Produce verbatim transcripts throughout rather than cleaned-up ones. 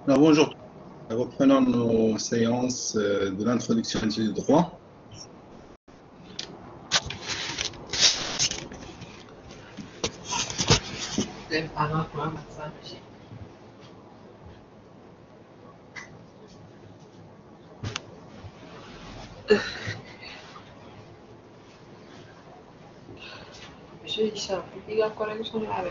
Alors, bonjour, reprenons nos séances euh, de l'introduction du droit. Şey işaretli bir yakora soruları.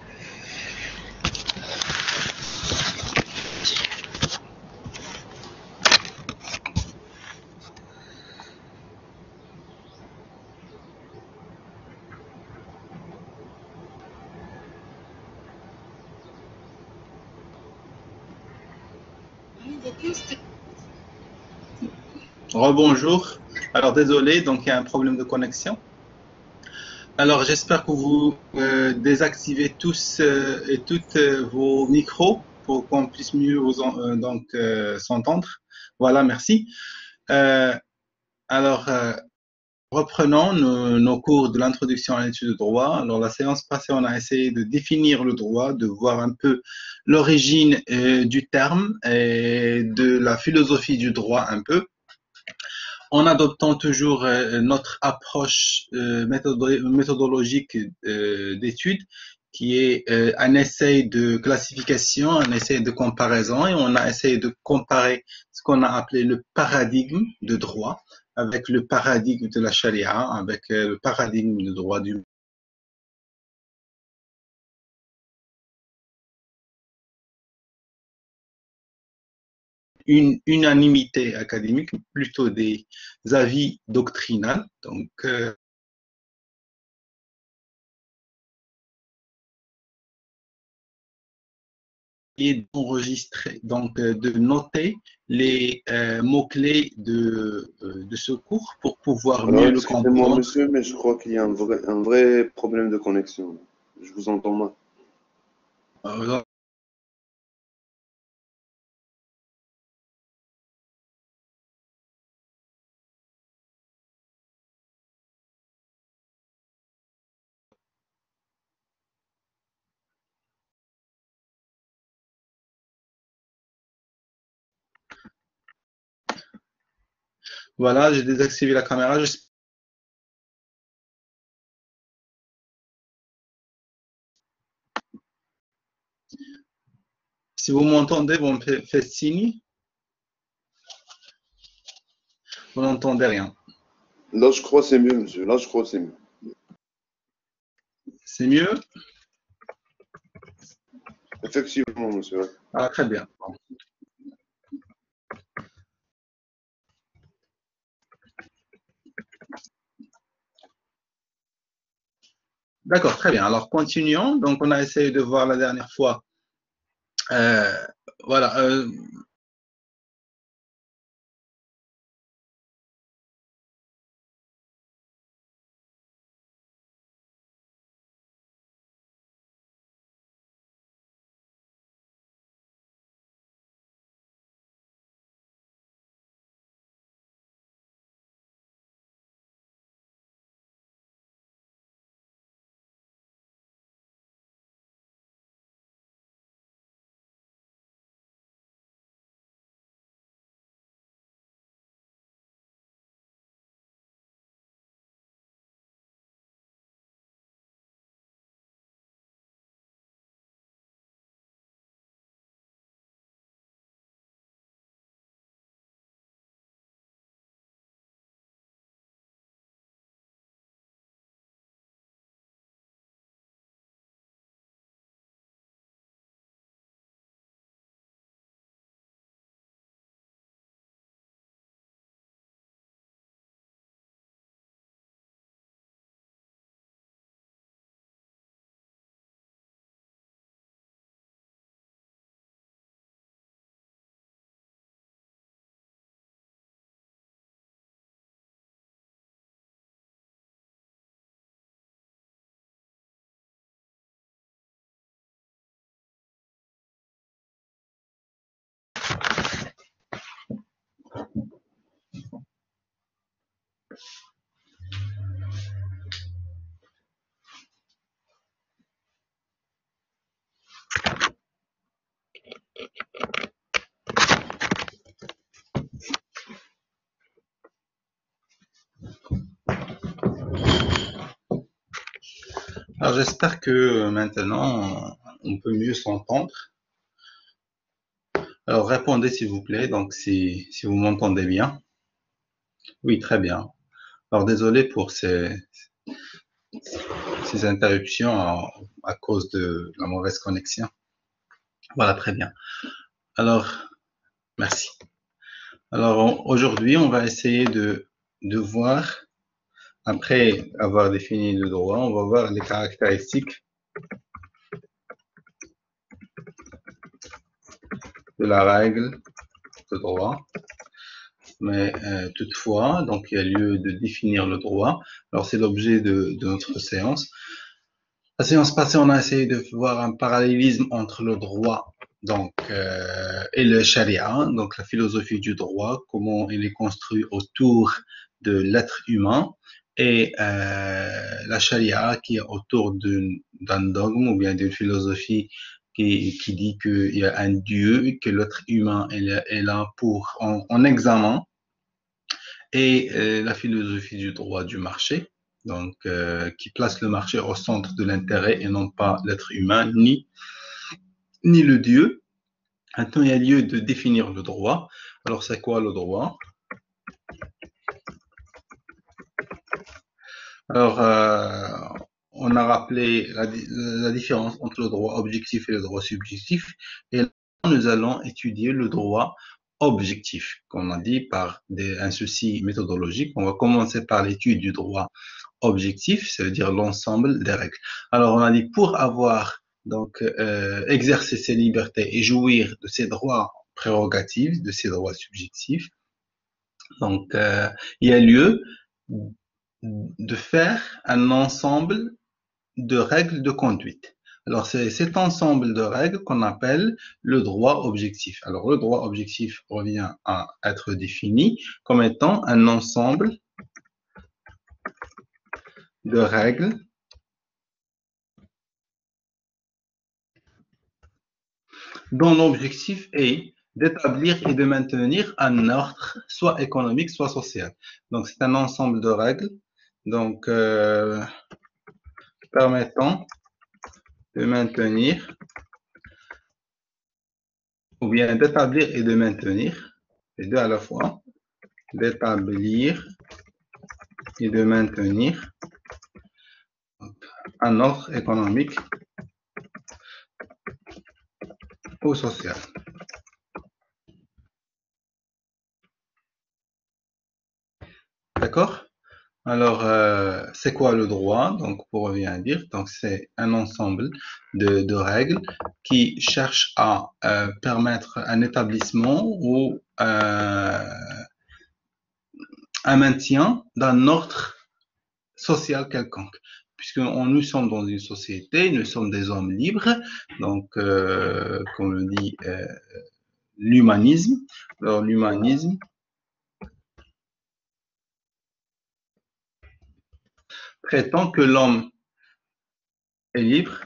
Rebonjour. Alors, désolé, donc il y a un problème de connexion. Alors, j'espère que vous euh, désactivez tous euh, et toutes euh, vos micros pour qu'on puisse mieux vous en- euh, donc euh, s'entendre. Voilà, merci. Euh, alors, euh, reprenons nos, nos cours de l'introduction à l'étude de droit. Alors, la séance passée, on a essayé de définir le droit, de voir un peu l'origine euh, du terme et de la philosophie du droit un peu, en adoptant toujours euh, notre approche euh, méthodo- méthodologique euh, d'étude, qui est euh, un essai de classification, un essai de comparaison, et on a essayé de comparer ce qu'on a appelé le paradigme de droit avec le paradigme de la charia, avec euh, le paradigme de droit du une unanimité académique, plutôt des avis doctrinaux. Donc, euh, et d'enregistrer, donc euh, de noter les euh, mots-clés de, euh, de ce cours pour pouvoir Alors, mieux le excusez-moi, comprendre. monsieur, mais je crois qu'il y a un vrai, un vrai problème de connexion. Je vous entends mal. Euh, voilà, j'ai désactivé la caméra. Je- Si vous m'entendez, vous me fa- faites signe. Vous n'entendez rien. Là, je crois que c'est mieux, monsieur. Là, je crois que c'est mieux. C'est mieux? Effectivement, monsieur. Ouais. Ah, très bien. D'accord, très bien. Alors, continuons. Donc, on a essayé de voir la dernière fois. Euh, voilà. Euh, Alors j'espère que euh, maintenant on peut mieux s'entendre. Alors répondez s'il vous plaît, donc si, si vous m'entendez bien. Oui, très bien. Alors désolé pour ces, ces interruptions à, à cause de la mauvaise connexion. Voilà, très bien. Alors, merci. Alors aujourd'hui, on va essayer de, de voir, après avoir défini le droit, on va voir les caractéristiques de la règle de droit. Mais euh, toutefois, donc il y a lieu de définir le droit. Alors c'est l'objet de, de notre séance. La séance passée, on a essayé de voir un parallélisme entre le droit donc euh, et le charia, donc la philosophie du droit, comment il est construit autour de l'être humain, et euh, la charia qui est autour d'un dogme ou bien d'une philosophie qui, qui dit qu'il y a un Dieu, que l'être humain est, est là pour en, en examen, et euh, la philosophie du droit du marché, donc euh, qui place le marché au centre de l'intérêt et non pas l'être humain ni ni le Dieu. Maintenant, il y a lieu de définir le droit. Alors, c'est quoi le droit? Alors, euh, on a rappelé la, la différence entre le droit objectif et le droit subjectif. Et là, nous allons étudier le droit objectif, comme on a dit, par des, un souci méthodologique. On va commencer par l'étude du droit objectif, ça veut dire l'ensemble des règles. Alors, on a dit pour avoir donc euh, exercer ses libertés et jouir de ses droits prérogatifs, de ses droits subjectifs, donc euh, il y a lieu de faire un ensemble de règles de conduite. Alors, c'est cet ensemble de règles qu'on appelle le droit objectif. Alors, le droit objectif revient à être défini comme étant un ensemble de règles dont l'objectif est d'établir et de maintenir un ordre, soit économique, soit social. Donc, c'est un ensemble de règles donc, euh, permettant de maintenir ou bien d'établir et de maintenir, les deux à la fois, d'établir et de maintenir un ordre économique ou social. D'accord? Alors, euh, c'est quoi le droit? Donc, pour bien dire, donc c'est un ensemble de, de règles qui cherchent à euh, permettre un établissement ou euh, un maintien d'un ordre social quelconque. Puisque on, nous sommes dans une société, nous sommes des hommes libres, donc, euh, comme le dit euh, l'humanisme. Alors, l'humanisme prétend que l'homme est libre.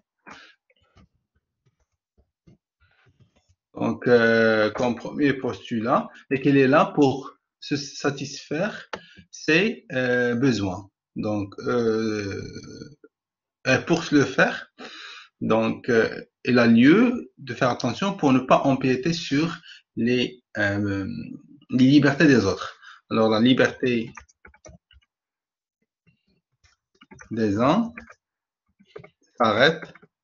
Donc, euh, comme premier postulat, et qu'il est là pour se satisfaire ses euh, besoins. Donc, euh, pour le faire, donc, euh, il a lieu de faire attention pour ne pas empiéter sur les, euh, les libertés des autres. Alors, la liberté des uns s'arrête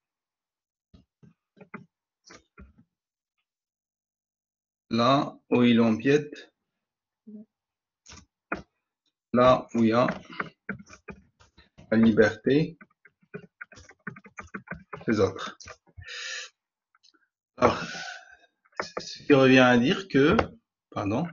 là où il empiète, là où il y a la liberté des autres. Alors, ce qui revient à dire que, pardon,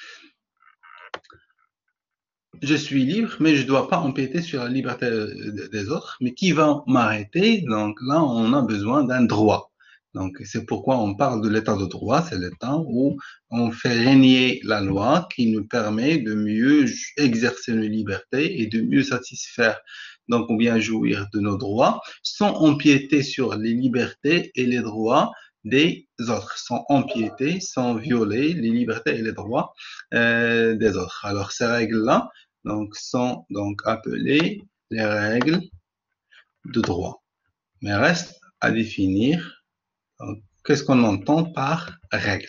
je suis libre, mais je ne dois pas empiéter sur la liberté des autres. Mais qui va m'arrêter? Donc là, on a besoin d'un droit. Donc c'est pourquoi on parle de l'état de droit. C'est l'état où on fait régner la loi qui nous permet de mieux exercer nos libertés et de mieux satisfaire, donc ou bien jouir de nos droits, sans empiéter sur les libertés et les droits des autres, sans empiéter, sans violer les libertés et les droits euh, des autres. Alors ces règles-là, donc, sont donc appelées les règles de droit. Mais reste à définir qu'est-ce qu'on entend par règle.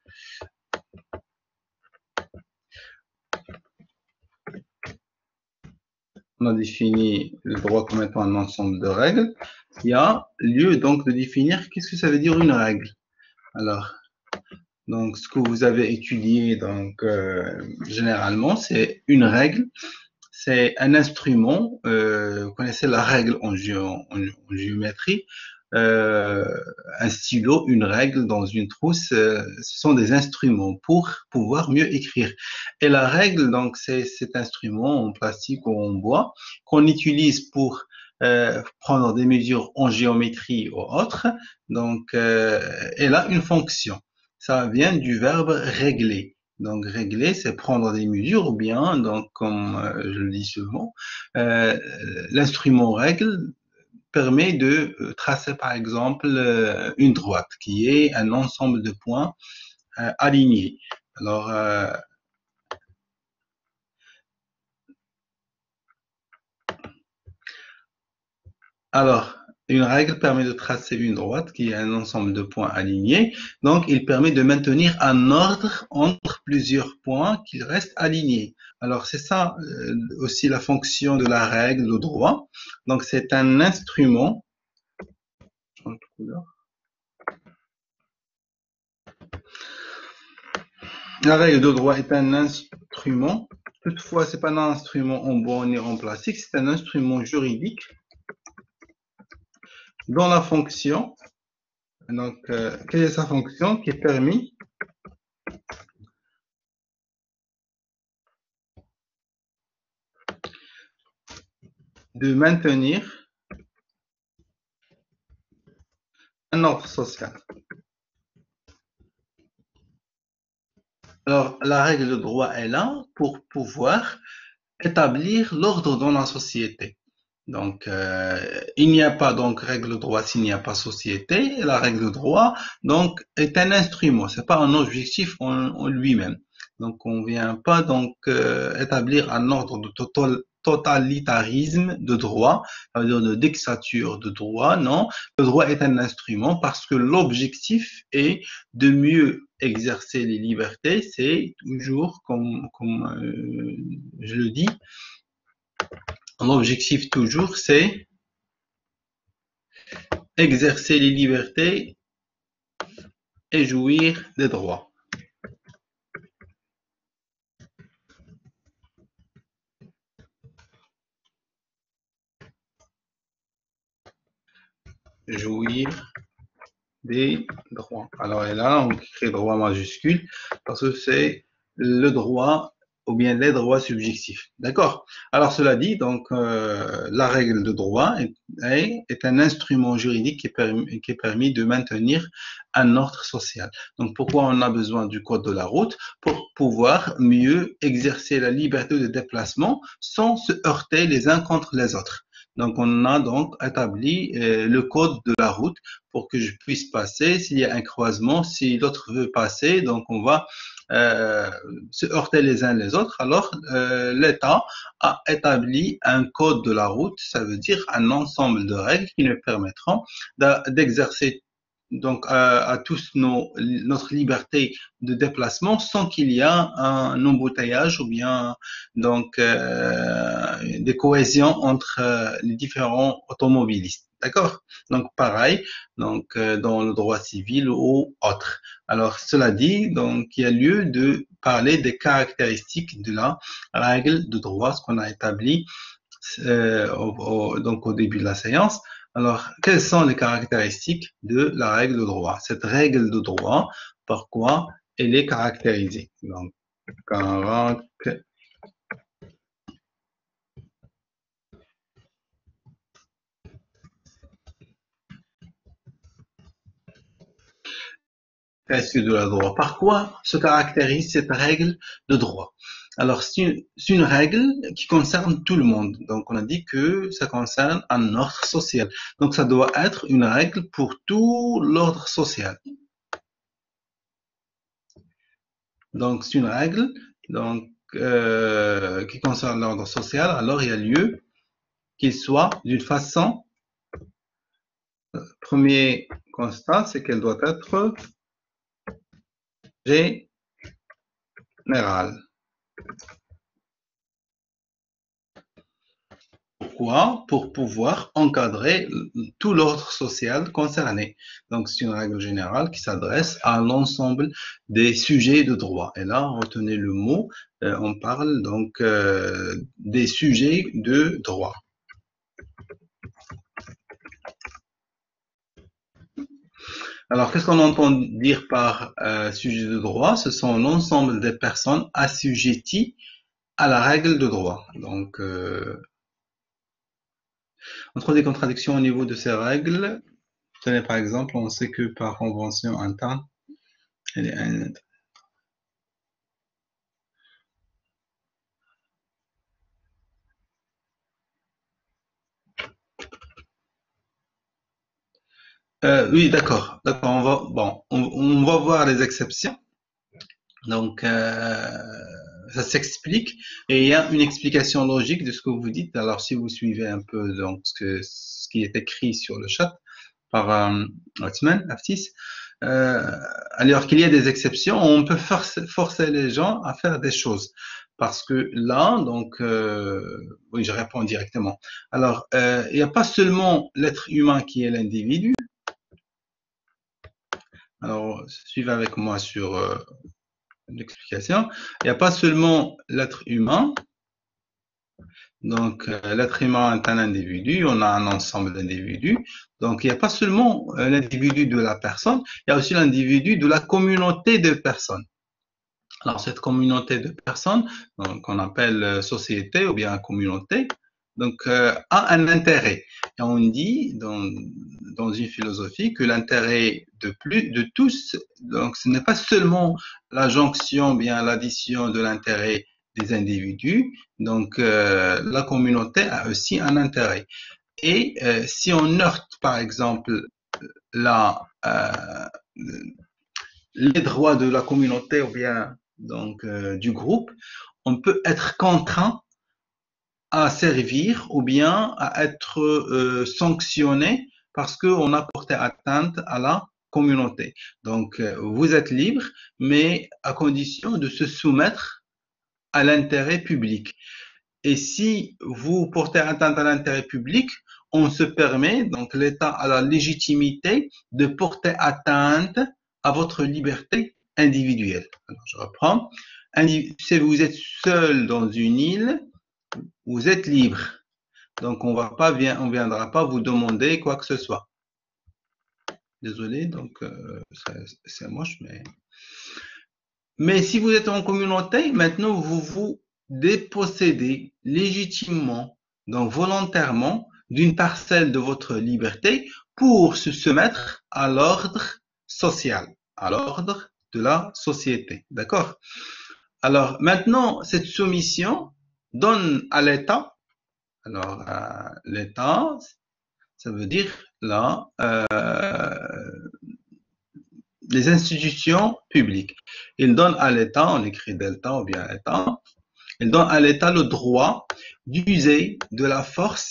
On a défini le droit comme étant un ensemble de règles. Il y a lieu donc de définir qu'est-ce que ça veut dire une règle. Alors, donc ce que vous avez étudié donc euh, généralement, c'est une règle. C'est un instrument. Euh, vous connaissez la règle en, gé en, en géométrie. Euh, un stylo, une règle dans une trousse, euh, ce sont des instruments pour pouvoir mieux écrire. Et la règle, donc, c'est cet instrument en plastique ou en bois qu'on utilise pour euh, prendre des mesures en géométrie ou autre. Donc, euh, elle a une fonction. Ça vient du verbe régler. Donc, régler, c'est prendre des mesures, ou bien, donc, comme euh, je le dis souvent, euh, l'instrument règle permet de tracer, par exemple, une droite, qui est un ensemble de points euh, alignés. Alors, euh, alors, une règle permet de tracer une droite qui est un ensemble de points alignés. Donc, il permet de maintenir un ordre entre plusieurs points qui restent alignés. Alors, c'est ça euh, aussi la fonction de la règle de droit. Donc, c'est un instrument. Je change de couleur. La règle de droit est un instrument. Toutefois, c'est pas un instrument en bois ni en plastique, c'est un instrument juridique dont la fonction, donc, euh, quelle est sa fonction qui est permis de maintenir un ordre social. Alors, la règle de droit est là pour pouvoir établir l'ordre dans la société. Donc, euh, il n'y a pas donc règle de droit s'il n'y a pas société. La règle de droit, donc, est un instrument. C'est pas un objectif en, en lui-même. Donc, on vient pas donc euh, établir un ordre de total, totalitarisme de droit, ça veut dire de dictature de droit. Non, le droit est un instrument parce que l'objectif est de mieux exercer les libertés. C'est toujours, comme, comme euh, je le dis, l'objectif toujours, c'est exercer les libertés et jouir des droits. Jouir des droits. Alors et là, on crée droit majuscule parce que c'est le droit ou bien les droits subjectifs. D'accord? Alors cela dit, donc euh, la règle de droit est, est, est un instrument juridique qui est, permis, qui est permis de maintenir un ordre social. Donc pourquoi on a besoin du code de la route? Pour pouvoir mieux exercer la liberté de déplacement sans se heurter les uns contre les autres. Donc, on a donc établi euh, le code de la route pour que je puisse passer. S'il y a un croisement, si l'autre veut passer, donc on va euh, se heurter les uns les autres. Alors, euh, l'État a établi un code de la route, ça veut dire un ensemble de règles qui nous permettront d'exercer donc à, à tous nos, notre liberté de déplacement sans qu'il y ait un embouteillage ou bien donc euh, des cohésions entre euh, les différents automobilistes. D'accord? Donc pareil, donc euh, dans le droit civil ou autre. Alors cela dit, donc il y a lieu de parler des caractéristiques de la règle de droit, ce qu'on a établi euh, au, au, donc au début de la séance. Alors, quelles sont les caractéristiques de la règle de droit? Cette règle de droit, par quoi elle est caractérisée? Donc, caractéristique. de la droit. Par quoi se caractérise cette règle de droit? Alors, c'est une, une règle qui concerne tout le monde. Donc, on a dit que ça concerne un ordre social. Donc, ça doit être une règle pour tout l'ordre social. Donc, c'est une règle donc, euh, qui concerne l'ordre social. Alors, il y a lieu qu'il soit d'une façon Premier constat, c'est qu'elle doit être générale. Pourquoi? Pour pouvoir encadrer tout l'ordre social concerné. Donc, c'est une règle générale qui s'adresse à l'ensemble des sujets de droit. Et là, retenez le mot, euh, on parle donc euh, des sujets de droit. Alors, qu'est-ce qu'on entend dire par euh, sujet de droit? Ce sont l'ensemble des personnes assujetties à la règle de droit. Donc, euh, on trouve des contradictions au niveau de ces règles. Tenez, par exemple, on sait que par convention interne, elle est un... Euh, oui, d'accord, d'accord. On va, bon, on, on va voir les exceptions. Donc, euh, ça s'explique et il y a une explication logique de ce que vous dites. Alors, si vous suivez un peu donc ce, que, ce qui est écrit sur le chat par euh, Othman, Aftis, euh, alors qu'il y a des exceptions, on peut forcer, forcer les gens à faire des choses. Parce que là, donc, euh, oui, je réponds directement. Alors, euh, il n'y a pas seulement l'être humain qui est l'individu. Alors, suivez avec moi sur euh, l'explication. Il n'y a pas seulement l'être humain. Donc, euh, l'être humain est un individu, on a un ensemble d'individus. Donc, il n'y a pas seulement euh, l'individu de la personne, il y a aussi l'individu de la communauté de personnes. Alors, cette communauté de personnes, qu'on appelle euh, société ou bien communauté, donc, euh, a un intérêt. Et on dit dans, dans une philosophie que l'intérêt de plus de tous, donc ce n'est pas seulement la jonction, bien l'addition de l'intérêt des individus, donc euh, la communauté a aussi un intérêt. Et euh, si on heurte, par exemple, la, euh, les droits de la communauté ou bien donc euh, du groupe, on peut être contraint à servir ou bien à être euh, sanctionné parce qu'on a porté atteinte à la communauté. Donc, euh, vous êtes libre, mais à condition de se soumettre à l'intérêt public. Et si vous portez atteinte à l'intérêt public, on se permet, donc l'État a la légitimité de porter atteinte à votre liberté individuelle. Alors, je reprends. Si vous êtes seul dans une île, vous êtes libre. Donc, on va pas, on viendra pas vous demander quoi que ce soit. Désolé, donc euh, c'est moche, mais... Mais si vous êtes en communauté, maintenant, vous vous dépossédez légitimement, donc volontairement, d'une parcelle de votre liberté pour se soumettre à l'ordre social, à l'ordre de la société. D'accord? Alors, maintenant, cette soumission donne à l'État, alors euh, l'État, ça veut dire là, euh, les institutions publiques. Il donne à l'État, on écrit delta ou bien État, il donne à l'État le droit d'user de la force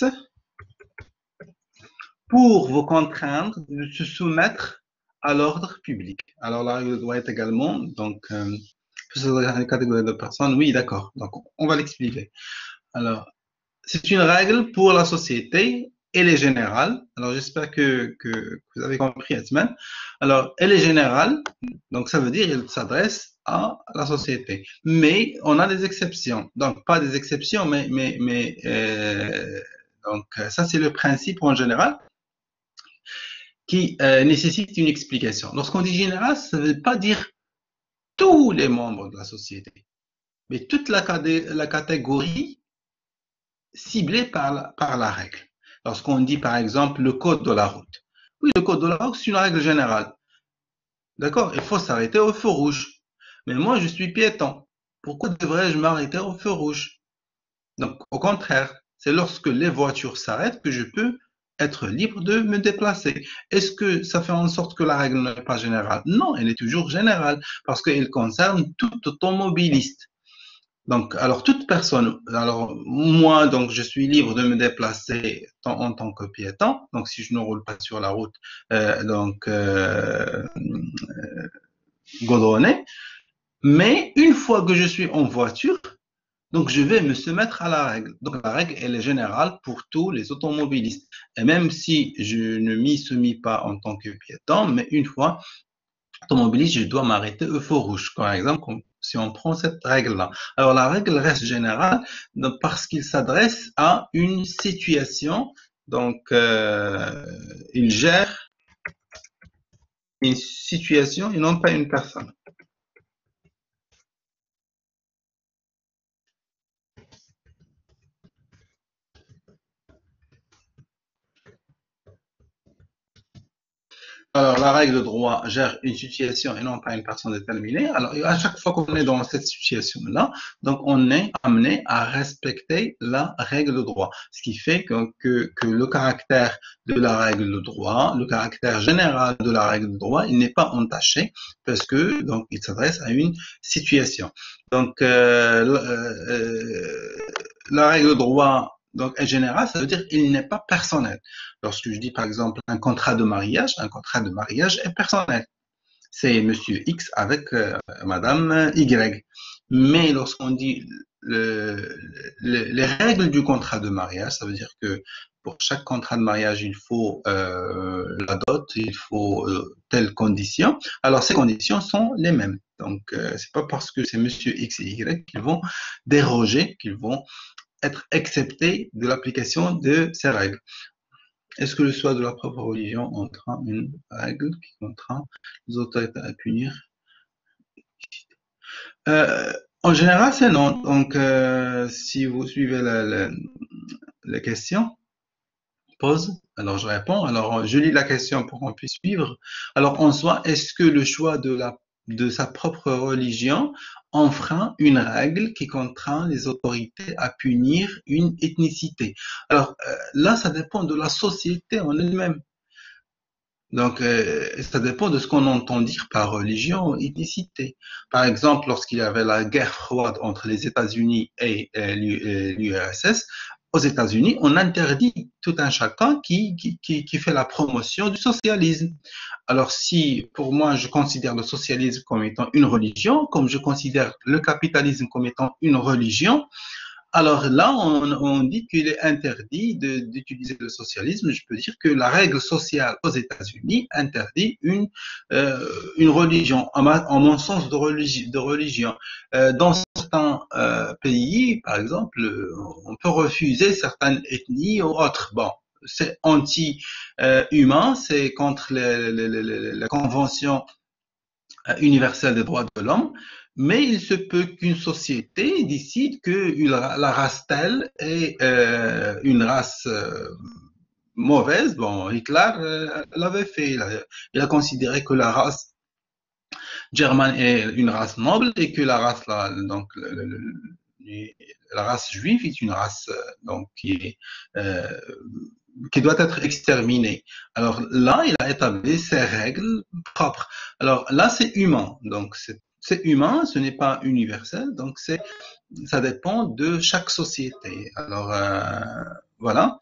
pour vous contraindre de se soumettre à l'ordre public. Alors là, il doit être également, donc, euh, une catégorie de personnes, oui, d'accord, donc on va l'expliquer. Alors, c'est une règle pour la société, elle est générale. Alors, j'espère que, que, que vous avez compris, Asman. Alors, elle est générale, donc ça veut dire qu'elle s'adresse à la société. Mais on a des exceptions. Donc, pas des exceptions, mais, mais, mais euh, donc ça, c'est le principe en général qui euh, nécessite une explication. Lorsqu'on dit général, ça ne veut pas dire tous les membres de la société, mais toute la, la catégorie ciblée par la, par la règle. Lorsqu'on dit, par exemple, le code de la route. Oui, le code de la route, c'est une règle générale. D'accord? Il faut s'arrêter au feu rouge. Mais moi, je suis piéton. Pourquoi devrais-je m'arrêter au feu rouge? Donc, au contraire, c'est lorsque les voitures s'arrêtent que je peux être libre de me déplacer. Est-ce que ça fait en sorte que la règle n'est pas générale? Non, elle est toujours générale parce qu'elle concerne tout automobiliste. Donc, alors toute personne, alors moi, donc je suis libre de me déplacer en, en tant que piéton. Donc, si je ne roule pas sur la route, euh, donc euh, godronnée. Mais une fois que je suis en voiture, donc je vais me soumettre à la règle. Donc la règle, elle est générale pour tous les automobilistes. Et même si je ne m'y soumis pas en tant que piéton, mais une fois automobiliste, je dois m'arrêter au feu rouge. Par exemple, si on prend cette règle-là. Alors la règle reste générale parce qu'il s'adresse à une situation. Donc euh, il gère une situation et non pas une personne. Alors, la règle de droit gère une situation et non pas une personne déterminée. Alors, à chaque fois qu'on est dans cette situation-là, donc on est amené à respecter la règle de droit. Ce qui fait que, que, que le caractère de la règle de droit, le caractère général de la règle de droit, il n'est pas entaché parce que donc il s'adresse à une situation. Donc, euh, euh, la règle de droit donc, est générale, ça veut dire qu'il n'est pas personnel. Lorsque je dis, par exemple, un contrat de mariage, un contrat de mariage est personnel. C'est monsieur X avec euh, madame Y. Mais lorsqu'on dit le, le, les règles du contrat de mariage, ça veut dire que pour chaque contrat de mariage, il faut euh, la dot, il faut euh, telle condition. Alors, ces conditions sont les mêmes. Donc, euh, c'est pas parce que c'est monsieur X et Y qu'ils vont déroger, qu'ils vont être acceptés de l'application de ces règles. Est-ce que le choix de la propre religion entraîne une règle qui contraint les autorités à punir? Euh, En général, c'est non. Donc, euh, si vous suivez la, la, la question, pose, alors je réponds. Alors, je lis la question pour qu'on puisse suivre. Alors, en soi, est-ce que le choix de la de sa propre religion enfreint une règle qui contraint les autorités à punir une ethnicité? Alors, euh, là, ça dépend de la société en elle-même. Donc, euh, ça dépend de ce qu'on entend dire par religion ou ethnicité. Par exemple, lorsqu'il y avait la guerre froide entre les États-Unis et euh, l'U R S S, aux États-Unis, on interdit tout un chacun qui, qui, qui, qui fait la promotion du socialisme. Alors, si pour moi, je considère le socialisme comme étant une religion, comme je considère le capitalisme comme étant une religion, alors là, on, on dit qu'il est interdit d'utiliser le socialisme. Je peux dire que la règle sociale aux États-Unis interdit une, euh, une religion, en, ma, en, mon sens de, religi de religion. Euh, dans certains euh, pays, par exemple, on peut refuser certaines ethnies ou autres. Bon, c'est anti-humain, euh, c'est contre les, les, les, la Convention universelle des droits de l'homme, mais il se peut qu'une société décide que la race telle est euh, une race euh, mauvaise. Bon, Hitler euh, l'avait fait. Il a, il a considéré que la race germane est une race noble et que la race, la, donc, le, le, le, la race juive est une race donc qui est euh, qui doit être exterminée. Alors là, il a établi ses règles propres. Alors là, c'est humain. Donc c'est humain, ce n'est pas universel. Donc c'est ça dépend de chaque société. Alors euh, voilà.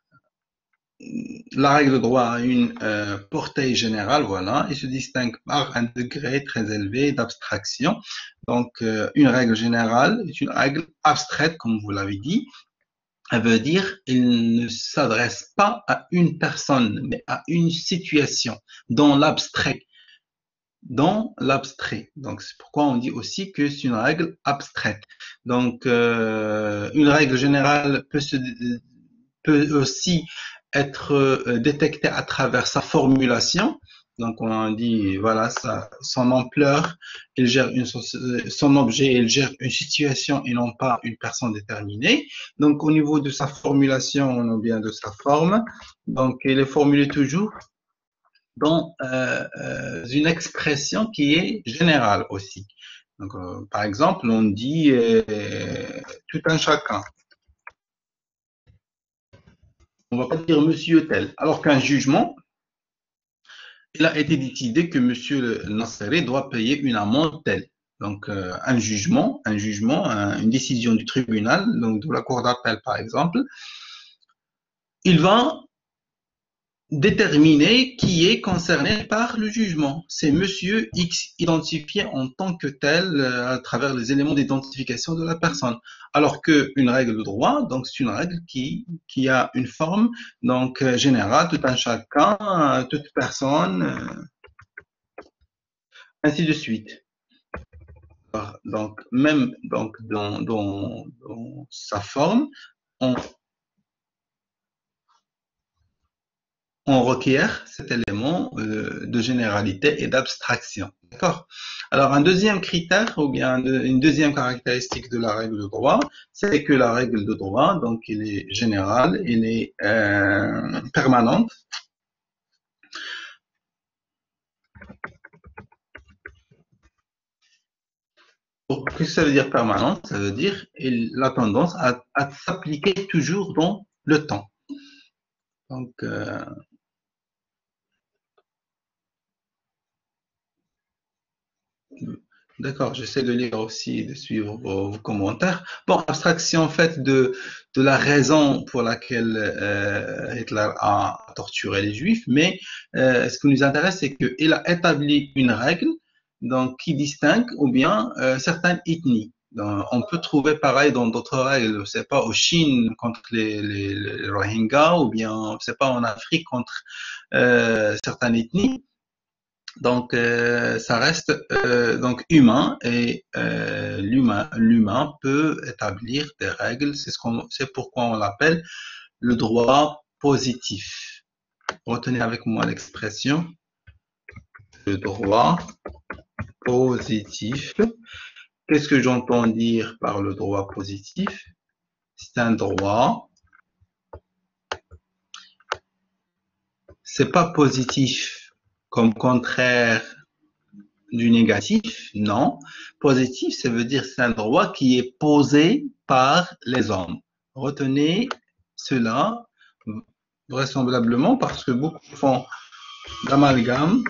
La règle de droit a une euh, portée générale, voilà, et se distingue par un degré très élevé d'abstraction. Donc, euh, une règle générale est une règle abstraite, comme vous l'avez dit. Elle veut dire qu'il ne s'adresse pas à une personne, mais à une situation, dans l'abstrait. Dans l'abstrait. Donc, c'est pourquoi on dit aussi que c'est une règle abstraite. Donc, euh, une règle générale peut, se, peut aussi être détectée à travers sa formulation. Donc, on dit, voilà, ça, son ampleur, il gère une, son objet, il gère une situation et non pas une personne déterminée. Donc, au niveau de sa formulation, ou bien de sa forme, donc, il est formulé toujours dans euh, euh, une expression qui est générale aussi. Donc, euh, par exemple, on dit euh, tout un chacun. On ne va pas dire monsieur tel. Alors qu'un jugement, il a été décidé que monsieur Nasseri doit payer une amende telle. donc euh, un jugement, un jugement, un, une décision du tribunal, donc de la cour d'appel par exemple, il va déterminer qui est concerné par le jugement. C'est Monsieur X identifié en tant que tel euh, à travers les éléments d'identification de la personne. Alors qu'une règle de droit, donc c'est une règle qui, qui a une forme donc euh, générale, tout un chacun, euh, toute personne, euh, ainsi de suite. Donc même donc dans, dans, dans sa forme, on on requiert cet élément euh, de généralité et d'abstraction. D'accord? Alors, un deuxième critère ou bien une deuxième caractéristique de la règle de droit, c'est que la règle de droit, donc, elle est générale, elle est euh, permanente. Qu'est-ce que ça veut dire permanente? Ça veut dire elle a tendance à, à s'appliquer toujours dans le temps. Donc, euh, d'accord, j'essaie de lire aussi et de suivre vos, vos commentaires. Bon, abstraction en fait de, de la raison pour laquelle euh, Hitler a torturé les Juifs, mais euh, ce qui nous intéresse, c'est qu'il a établi une règle donc, qui distingue ou bien euh, certaines ethnies. Donc, on peut trouver pareil dans d'autres règles, je sais pas, au Chine contre les, les, les Rohingyas ou bien, je sais pas, en Afrique contre euh, certaines ethnies. Donc, euh, ça reste euh, donc humain et euh, l'humain, l'humain peut établir des règles. C'est ce qu'on, c'est pourquoi on l'appelle le droit positif. Retenez avec moi l'expression le droit positif. Qu'est-ce que j'entends dire par le droit positif? C'est un droit. C'est pas positif comme contraire du négatif, non. Positif, ça veut dire c'est un droit qui est posé par les hommes. Retenez cela vraisemblablement parce que beaucoup font d'amalgame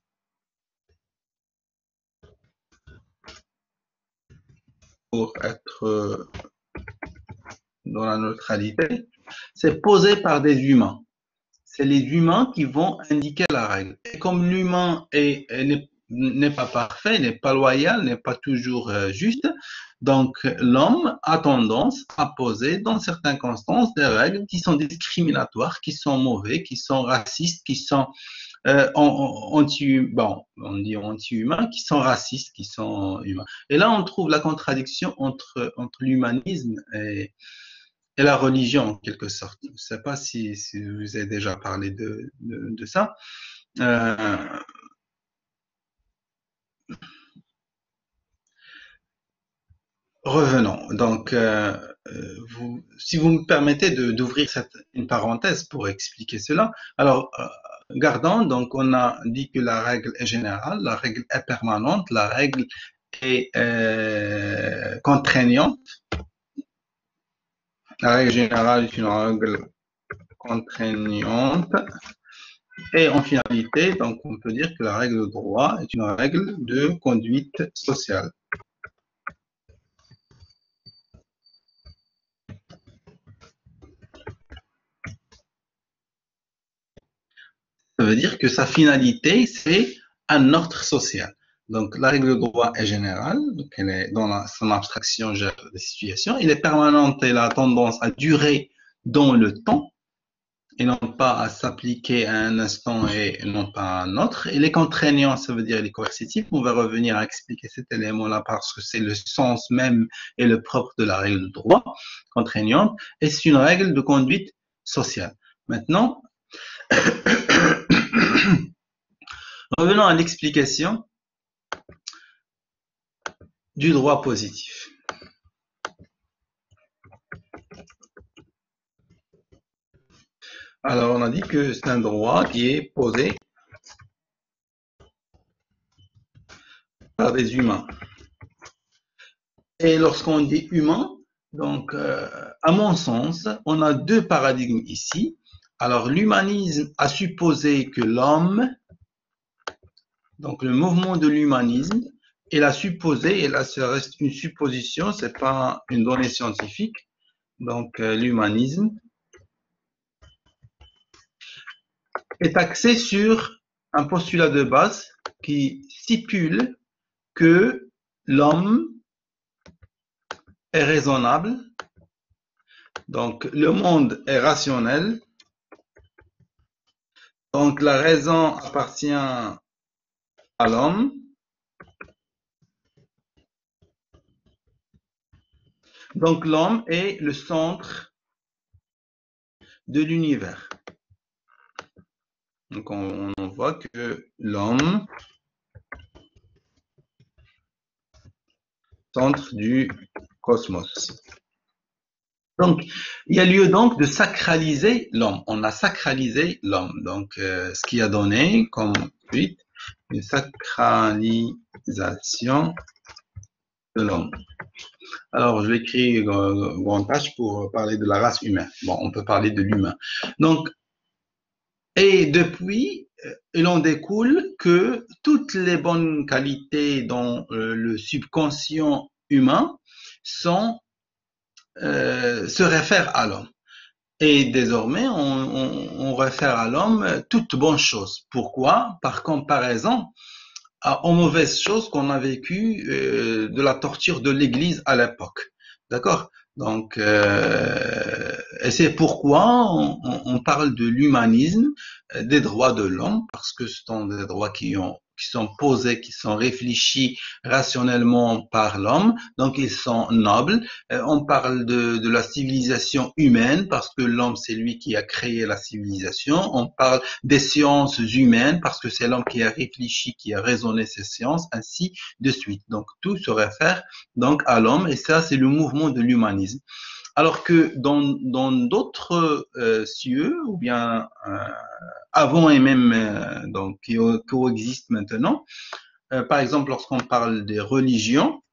pour être dans la neutralité. C'est posé par des humains. C'est les humains qui vont indiquer la règle. Et comme l'humain est, est n'est pas parfait, n'est pas loyal, n'est pas toujours euh, juste. Donc, l'homme a tendance à poser dans certaines constances des règles qui sont discriminatoires, qui sont mauvais, qui sont racistes, qui sont euh, anti, bon, on dit anti-humains, qui sont racistes, qui sont humains. Et là, on trouve la contradiction entre, entre l'humanisme et, et la religion, en quelque sorte. Je ne sais pas si, si vous avez déjà parlé de, de, de ça. Euh, Revenons. Donc, euh, vous, si vous me permettez d'ouvrir une parenthèse pour expliquer cela. Alors, euh, gardons, donc on a dit que la règle est générale, la règle est permanente, la règle est euh, contraignante. La règle générale est une règle contraignante. Et en finalité, donc on peut dire que la règle de droit est une règle de conduite sociale. Ça veut dire que sa finalité, c'est un ordre social. Donc, la règle de droit est générale, donc elle est dans la, son abstraction gère des situations. Elle est permanente, elle a tendance à durer dans le temps et non pas à s'appliquer à un instant et non pas à un autre. Elle est contraignante, ça veut dire elle est coercitive. On va revenir à expliquer cet élément-là parce que c'est le sens même et le propre de la règle de droit, contraignante, et c'est une règle de conduite sociale. Maintenant, revenons à l'explication du droit positif. Alors, on a dit que c'est un droit qui est posé par des humains. Et lorsqu'on dit humain, donc, euh, à mon sens, on a deux paradigmes ici. Alors, l'humanisme a supposé que l'homme, donc le mouvement de l'humanisme, il a supposé, et là ça reste une supposition, c'est pas une donnée scientifique, donc euh, l'humanisme est axé sur un postulat de base qui stipule que l'homme est raisonnable, donc le monde est rationnel, donc la raison appartient à l'homme, donc l'homme est le centre de l'univers. Donc on, on voit que l'homme, centre du cosmos. Donc, il y a lieu donc de sacraliser l'homme. On a sacralisé l'homme. Donc, euh, ce qui a donné comme suite une sacralisation de l'homme. Alors, je vais écrire euh, grand H pour parler de la race humaine. Bon, on peut parler de l'humain. Donc, et depuis, il en découle que toutes les bonnes qualités dans euh, le subconscient humain sont Euh, se réfère à l'homme. Et désormais, on, on, on réfère à l'homme toutes bonnes choses. Pourquoi? Par comparaison à, aux mauvaises choses qu'on a vécues euh, de la torture de l'Église à l'époque. D'accord? Donc, euh, et c'est pourquoi on, on parle de l'humanisme, des droits de l'homme, parce que ce sont des droits qui ont qui sont posés, qui sont réfléchis rationnellement par l'homme, donc ils sont nobles. Euh, on parle de, de la civilisation humaine, parce que l'homme, c'est lui qui a créé la civilisation. On parle des sciences humaines, parce que c'est l'homme qui a réfléchi, qui a raisonné ces sciences, ainsi de suite. Donc tout se réfère donc à l'homme, et ça, c'est le mouvement de l'humanisme. Alors que dans dans d'autres euh, cieux, ou bien euh, avant et même euh, donc qui coexistent maintenant, euh, par exemple lorsqu'on parle des religions,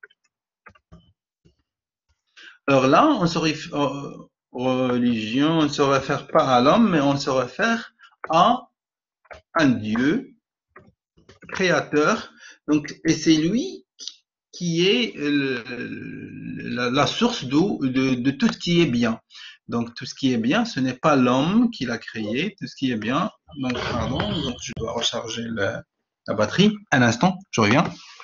alors là on se réfère euh, religion, on ne se réfère pas à l'homme, mais on se réfère à un Dieu créateur. Donc et c'est lui qui est euh, la, la source d'eau de, de tout ce qui est bien. Donc tout ce qui est bien, ce n'est pas l'homme qui l'a créé, tout ce qui est bien. Donc pardon, donc je dois recharger la, la batterie. Un instant, je reviens.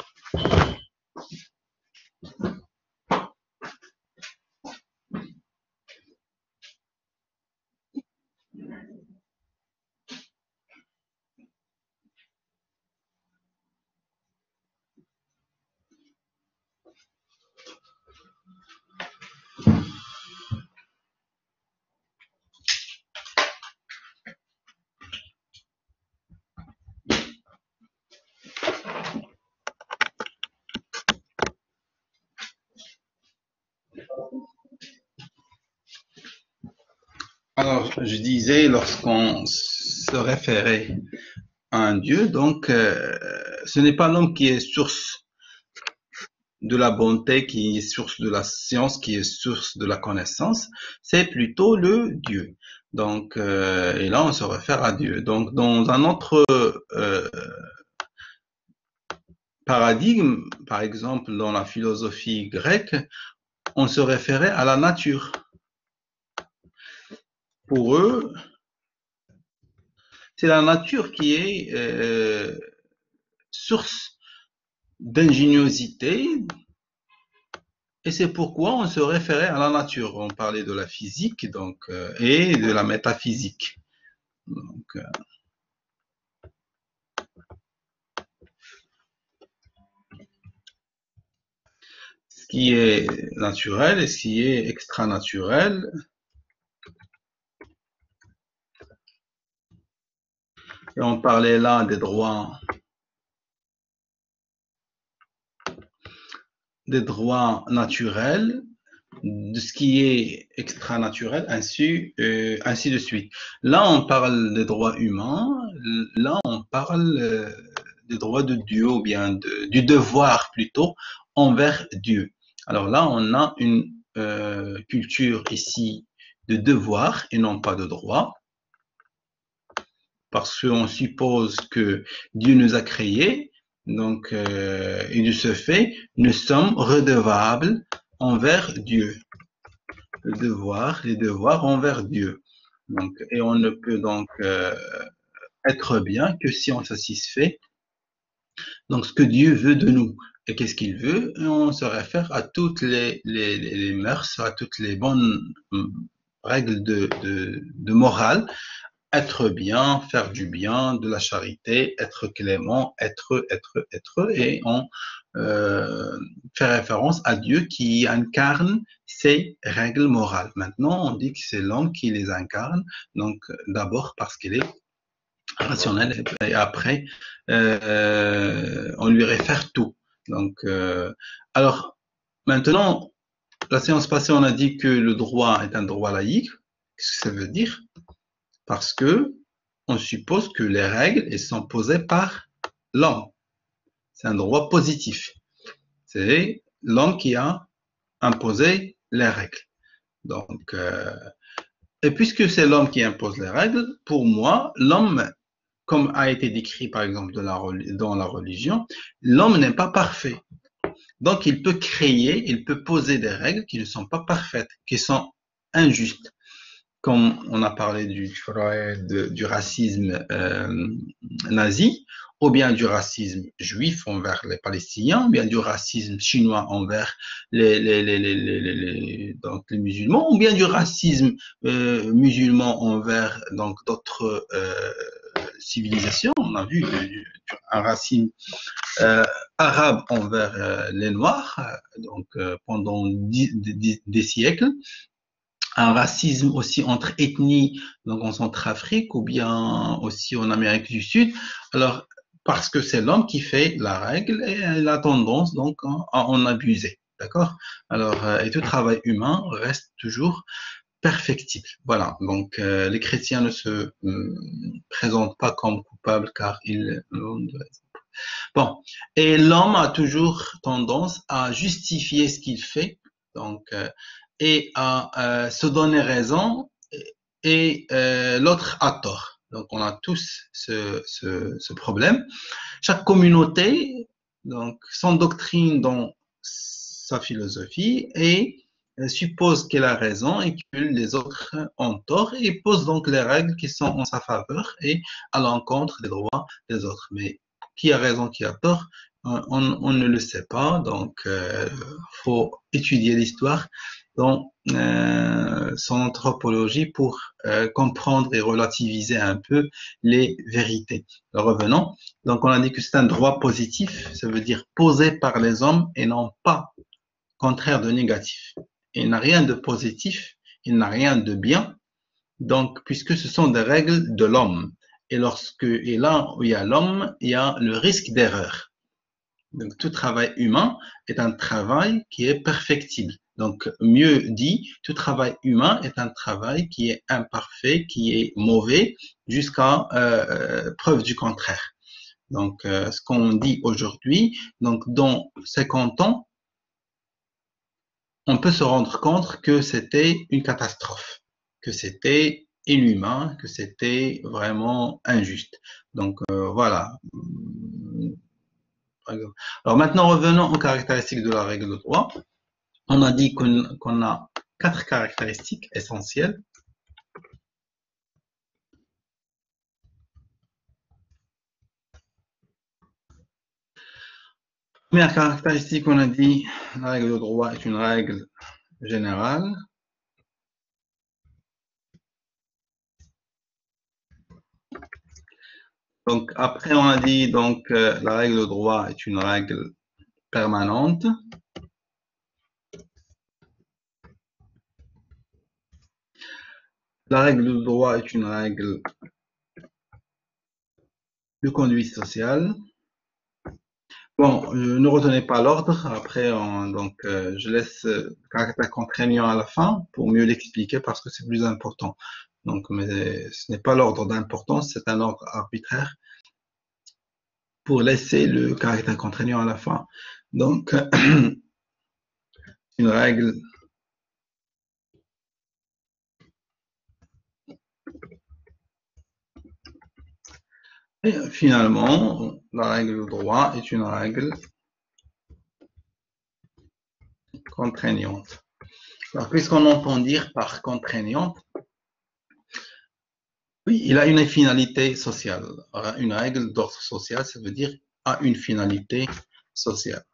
Alors, je disais, lorsqu'on se référait à un Dieu, donc euh, ce n'est pas l'homme qui est source de la bonté, qui est source de la science, qui est source de la connaissance, c'est plutôt le Dieu. Donc, euh, et là, on se réfère à Dieu. Donc, dans un autre euh, paradigme, par exemple, dans la philosophie grecque, on se référait à la nature. Pour eux, c'est la nature qui est euh, source d'ingéniosité, et c'est pourquoi on se référait à la nature. On parlait de la physique donc euh, et de la métaphysique. Donc, euh, ce qui est naturel et ce qui est extra-naturel. Et on parlait là des droits, des droits naturels, de ce qui est extra-naturel, ainsi, euh, ainsi de suite. Là, on parle des droits humains, là, on parle euh, des droits de Dieu, ou bien de, du devoir plutôt, envers Dieu. Alors là, on a une euh, culture ici de devoir et non pas de droit, parce qu'on suppose que Dieu nous a créés, Donc, euh, et de ce fait, nous sommes redevables envers Dieu. Le devoir, les devoirs envers Dieu. Donc, et on ne peut donc euh, être bien que si on satisfait donc ce que Dieu veut de nous. Et qu'est-ce qu'il veut? On se réfère à toutes les, les, les mœurs, à toutes les bonnes règles de, de, de morale. Être bien, faire du bien, de la charité, être clément, être, être, être, et on euh, fait référence à Dieu qui incarne ces règles morales. Maintenant, on dit que c'est l'homme qui les incarne, donc d'abord parce qu'il est rationnel, et après, euh, on lui réfère tout. Donc, euh, alors, maintenant, la séance passée, on a dit que le droit est un droit laïque. Qu'est-ce que ça veut dire? Parce que on suppose que les règles elles sont posées par l'homme. C'est un droit positif. C'est l'homme qui a imposé les règles. Donc, euh, et puisque c'est l'homme qui impose les règles, pour moi, l'homme, comme a été décrit par exemple dans la, dans la religion, l'homme n'est pas parfait. Donc, il peut créer, il peut poser des règles qui ne sont pas parfaites, qui sont injustes. Comme on a parlé du, du racisme euh, nazi, ou bien du racisme juif envers les Palestiniens, ou bien du racisme chinois envers les, les, les, les, les, les, donc les musulmans, ou bien du racisme euh, musulman envers donc d'autres euh, civilisations. On a vu du, du, un racisme euh, arabe envers euh, les Noirs, donc euh, pendant dix, dix, des siècles. Un racisme aussi entre ethnies, donc en Centrafrique ou bien aussi en Amérique du Sud. Alors, parce que c'est l'homme qui fait la règle et il a tendance donc à en abuser. D'accord? Alors, euh, et tout travail humain reste toujours perfectible. Voilà. Donc, euh, les chrétiens ne se euh, présentent pas comme coupables car ils Bon, et l'homme a toujours tendance à justifier ce qu'il fait, donc euh, et à euh, se donner raison, et euh, l'autre a tort. Donc on a tous ce, ce, ce problème. Chaque communauté, donc son doctrine dans sa philosophie et euh, suppose qu'elle a raison et que les autres ont tort et pose donc les règles qui sont en sa faveur et à l'encontre des droits des autres. Mais qui a raison, qui a tort, on, on ne le sait pas. Donc, euh, faut étudier l'histoire dans euh, son anthropologie pour euh, comprendre et relativiser un peu les vérités. Revenons. Donc, on a dit que c'est un droit positif, ça veut dire posé par les hommes et non pas contraire de négatif. Il n'a rien de positif, il n'a rien de bien, donc, puisque ce sont des règles de l'homme. Et lorsque, et là où il y a l'homme, il y a le risque d'erreur. Donc, tout travail humain est un travail qui est perfectible. Donc, mieux dit, tout travail humain est un travail qui est imparfait, qui est mauvais, jusqu'à euh, preuve du contraire. Donc, euh, ce qu'on dit aujourd'hui, donc dans cinquante ans, on peut se rendre compte que c'était une catastrophe, que c'était inhumain, que c'était vraiment injuste. Donc, euh, voilà. Alors maintenant, revenons aux caractéristiques de la règle de droit. On a dit qu'on qu'on a quatre caractéristiques essentielles. Première caractéristique, on a dit, la règle de droit est une règle générale. Donc après, on a dit donc euh, la règle de droit est une règle permanente. La règle de droit est une règle de conduite sociale. Bon, euh, ne retenez pas l'ordre. Après, on, donc, euh, je laisse euh, le caractère contraignant à la fin pour mieux l'expliquer parce que c'est plus important. Donc, mais ce n'est pas l'ordre d'importance, c'est un ordre arbitraire pour laisser le caractère contraignant à la fin. Donc, une règle Et finalement, la règle de droit est une règle contraignante. Alors, qu'est-ce qu'on entend dire par contraignante? Oui, il a une finalité sociale. Alors, une règle d'ordre social, ça veut dire a une finalité sociale.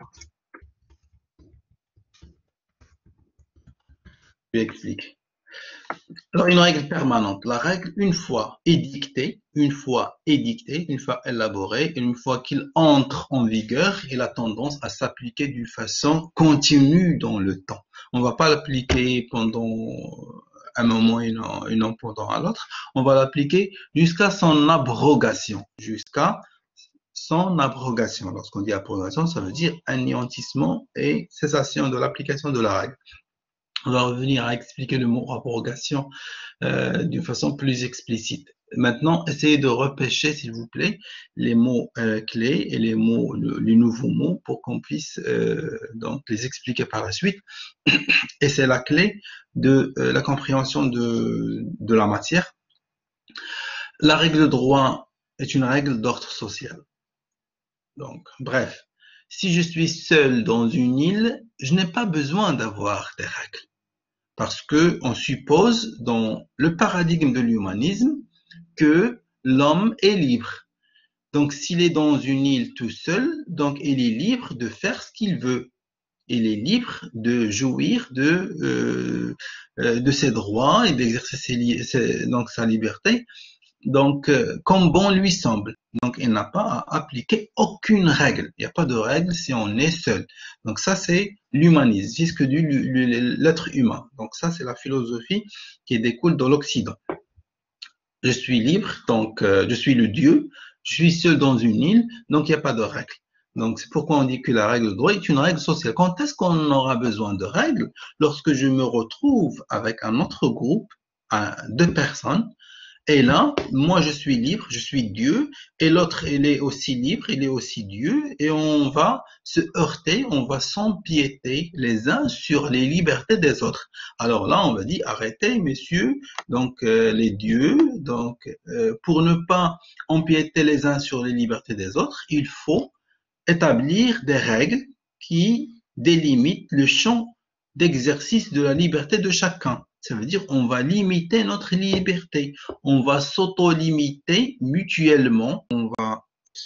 Je explique. Alors, une règle permanente. La règle, une fois édictée, une fois édictée, une fois élaborée, une fois qu'il entre en vigueur, il a tendance à s'appliquer d'une façon continue dans le temps. On ne va pas l'appliquer pendant un moment et non, et non pendant un autre. On va l'appliquer jusqu'à son abrogation. Jusqu'à son abrogation. Lorsqu'on dit abrogation, ça veut dire anéantissement et cessation de l'application de la règle. On va revenir à expliquer le mot abrogation euh, d'une façon plus explicite. Maintenant, essayez de repêcher, s'il vous plaît, les mots euh, clés et les mots, le, les nouveaux mots pour qu'on puisse euh, donc les expliquer par la suite. Et c'est la clé de euh, la compréhension de, de la matière. La règle de droit est une règle d'ordre social. Donc, bref, si je suis seul dans une île, je n'ai pas besoin d'avoir des règles. Parce que on suppose dans le paradigme de l'humanisme que l'homme est libre. Donc, s'il est dans une île tout seul, donc il est libre de faire ce qu'il veut. Il est libre de jouir de, euh, de ses droits et d'exercer ses, ses, donc sa liberté, donc euh, comme bon lui semble. Donc, il n'a pas à appliquer aucune règle. Il n'y a pas de règle si on est seul. Donc, ça, c'est l'humanisme, c'est ce que dit l'être humain. Donc, ça, c'est la philosophie qui découle de l'Occident. Je suis libre, donc euh, je suis le Dieu, je suis seul dans une île, donc il n'y a pas de règle. Donc, c'est pourquoi on dit que la règle de droit est une règle sociale. Quand est-ce qu'on aura besoin de règles? Lorsque je me retrouve avec un autre groupe, un, deux personnes, et là, moi, je suis libre, je suis Dieu, et l'autre, il est aussi libre, il est aussi Dieu, et on va se heurter, on va s'empiéter les uns sur les libertés des autres. Alors là, on va dire, arrêtez, messieurs, donc euh, les dieux, donc euh, pour ne pas empiéter les uns sur les libertés des autres, il faut établir des règles qui délimitent le champ d'exercice de la liberté de chacun. Ça veut dire on va limiter notre liberté, on va s'auto-limiter mutuellement, on va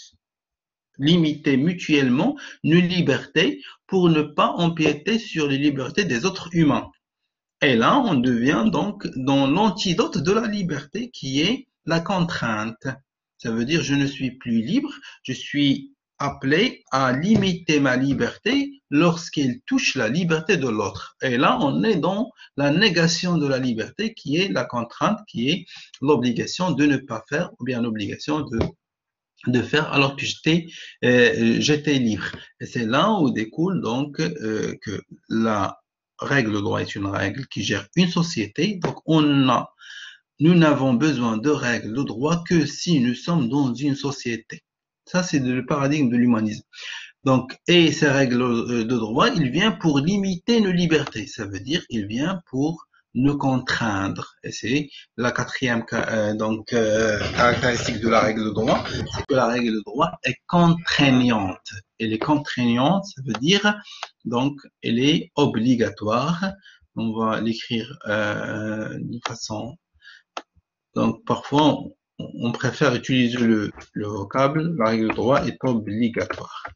limiter mutuellement nos libertés pour ne pas empiéter sur les libertés des autres humains. Et là, on devient donc dans l'antidote de la liberté qui est la contrainte. Ça veut dire je ne suis plus libre, je suis appelé à limiter ma liberté lorsqu'il touche la liberté de l'autre. Et là, on est dans la négation de la liberté qui est la contrainte, qui est l'obligation de ne pas faire ou bien l'obligation de, de faire alors que j'étais euh, j'étais libre. Et c'est là où découle donc euh, que la règle de droit est une règle qui gère une société. Donc, on a, nous n'avons besoin de règles de droit que si nous sommes dans une société. Ça, c'est le paradigme de l'humanisme. Donc, et ces règles de droit, il vient pour limiter nos libertés. Ça veut dire, il vient pour nous contraindre. Et c'est la quatrième euh, donc, euh, caractéristique de la règle de droit, c'est que la règle de droit est contraignante. Elle est contraignante, ça veut dire, donc, elle est obligatoire. On va l'écrire euh, d'une façon. Donc, parfois, on, on préfère utiliser le, le vocable. La règle de droit est obligatoire.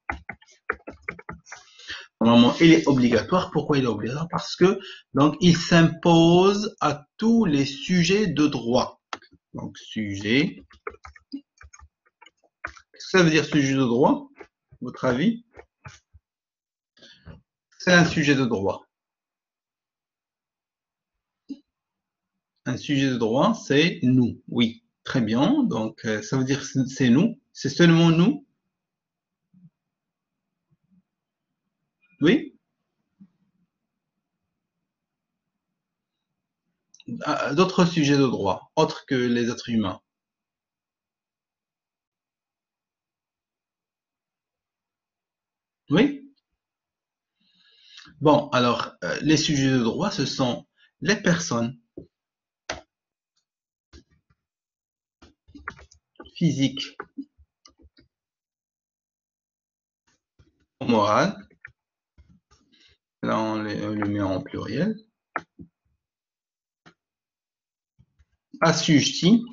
Normalement, il est obligatoire. Pourquoi il est obligatoire? Parce que donc il s'impose à tous les sujets de droit. Donc sujet. Qu'est-ce que ça veut dire sujet de droit? Votre avis? C'est un sujet de droit. Un sujet de droit, c'est nous. Oui, très bien. Donc ça veut dire c'est nous. C'est seulement nous. Oui. D'autres sujets de droit, autres que les êtres humains. Oui. Bon, alors, euh, les sujets de droit, ce sont les personnes. physique ou morale, là on le, on le met en pluriel, assujettis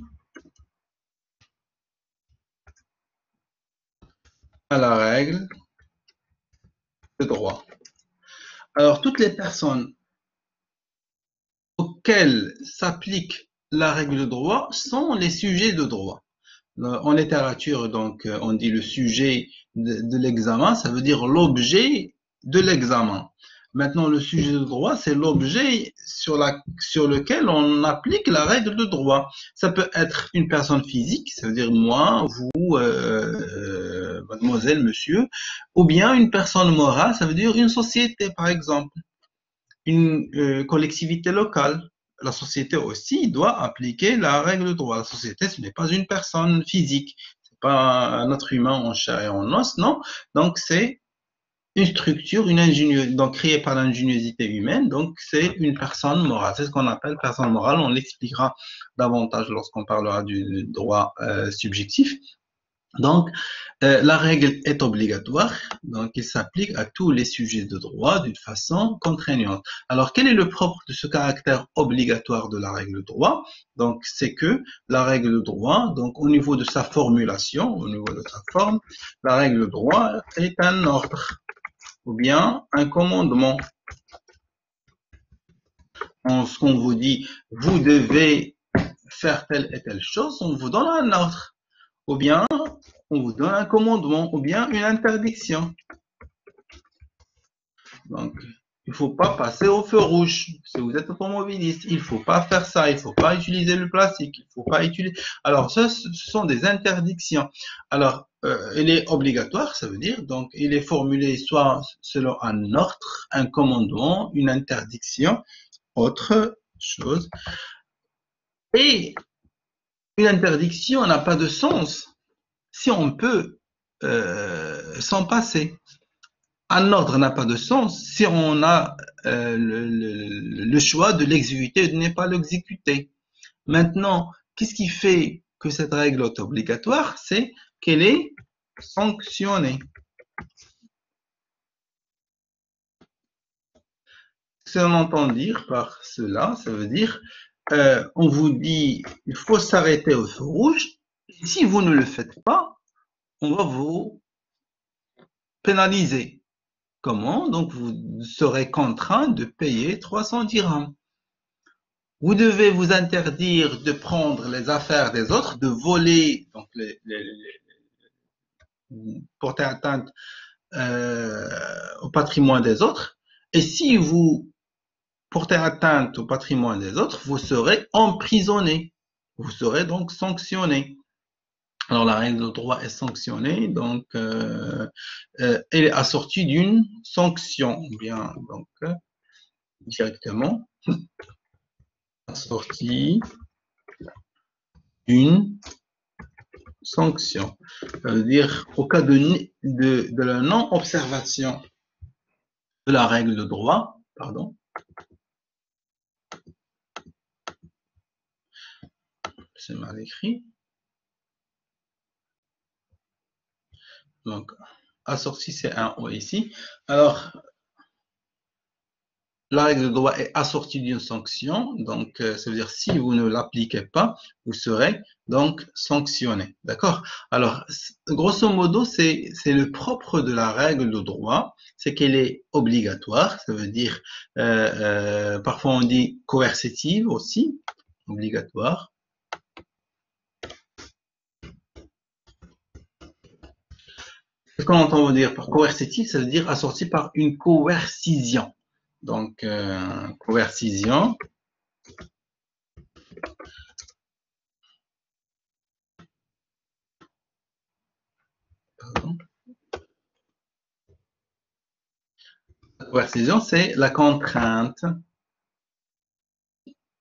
à la règle de droit. Alors, toutes les personnes auxquelles s'applique la règle de droit sont les sujets de droit. En littérature, donc, on dit le sujet de, de l'examen, ça veut dire l'objet de l'examen. Maintenant, le sujet de droit, c'est l'objet sur, la, sur lequel on applique la règle de droit. Ça peut être une personne physique, ça veut dire moi, vous, euh, euh, mademoiselle, monsieur, ou bien une personne morale, ça veut dire une société, par exemple, une euh, collectivité locale. La société aussi doit appliquer la règle de droit. La société, ce n'est pas une personne physique, c'est pas un être humain en chair et en os, non. Donc, c'est une structure, une ingénieuse, donc créée par l'ingéniosité humaine, donc c'est une personne morale. C'est ce qu'on appelle personne morale. On l'expliquera davantage lorsqu'on parlera du droit euh, subjectif. Donc, euh, la règle est obligatoire, donc il s'applique à tous les sujets de droit d'une façon contraignante. Alors, quel est le propre de ce caractère obligatoire de la règle de droit? Donc, c'est que la règle de droit, donc au niveau de sa formulation, au niveau de sa forme, la règle de droit est un ordre ou bien un commandement. En ce qu'on vous dit, vous devez faire telle et telle chose, on vous donne un ordre. Ou bien, on vous donne un commandement, ou bien une interdiction. Donc, il ne faut pas passer au feu rouge. Si vous êtes automobiliste, il ne faut pas faire ça, il ne faut pas utiliser le plastique, il ne faut pas utiliser... Alors, ce, ce sont des interdictions. Alors, euh, il est obligatoire, ça veut dire, donc, il est formulé soit selon un ordre, un commandement, une interdiction, autre chose. Et une interdiction n'a pas de sens si on peut euh, s'en passer. Un ordre n'a pas de sens si on a euh, le, le, le choix de l'exécuter ou de ne pas l'exécuter. Maintenant, qu'est-ce qui fait que cette règle est obligatoire? C'est qu'elle est sanctionnée. Ce qu'on entend dire par cela, ça veut dire euh, on vous dit il faut s'arrêter au feu rouge. Et si vous ne le faites pas, on va vous pénaliser. Comment? Donc, vous serez contraint de payer trois cents dirhams. Vous devez vous interdire de prendre les affaires des autres, de voler, donc les, les, les, porter atteinte euh, au patrimoine des autres. Et si vous portez atteinte au patrimoine des autres, vous serez emprisonné. Vous serez donc sanctionné. Alors, la règle de droit est sanctionnée, donc euh, euh, elle est assortie d'une sanction, bien, donc euh, directement assortie d'une sanction. Ça veut dire, au cas de, de, de la non-observation de la règle de droit, pardon, c'est mal écrit, donc assorti c'est un O ici. Alors, la règle de droit est assortie d'une sanction, donc euh, ça veut dire si vous ne l'appliquez pas, vous serez donc sanctionné. D'accord? Alors, grosso modo, c'est le propre de la règle de droit, c'est qu'elle est obligatoire, ça veut dire, euh, euh, parfois on dit coercitive aussi, obligatoire. Ce qu'on entend dire par coercitive, ça veut dire assorti par une coercition. Donc, euh, coercition. Pardon. La coercition, c'est la contrainte.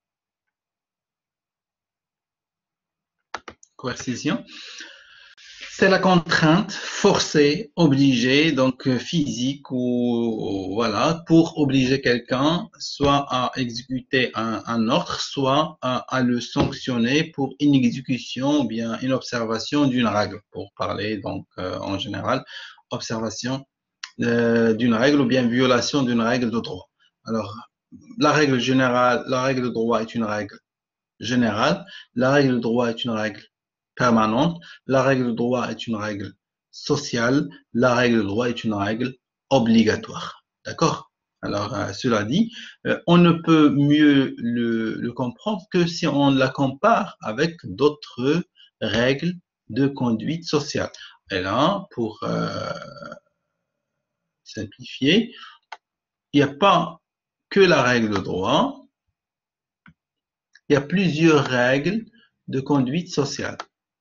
Coercition. C'est la contrainte forcée, obligée, donc euh, physique ou, ou voilà, pour obliger quelqu'un soit à exécuter un, un ordre, soit à, à le sanctionner pour une exécution ou bien une observation d'une règle, pour parler donc euh, en général, observation euh, d'une règle ou bien violation d'une règle de droit. Alors, la règle générale, la règle de droit est une règle générale, la règle de droit est une règle permanente, la règle de droit est une règle sociale, la règle de droit est une règle obligatoire. D'accord? Alors, euh, cela dit, euh, on ne peut mieux le, le comprendre que si on la compare avec d'autres règles de conduite sociale. Et là, pour euh, simplifier, il n'y a pas que la règle de droit, il y a plusieurs règles de conduite sociale.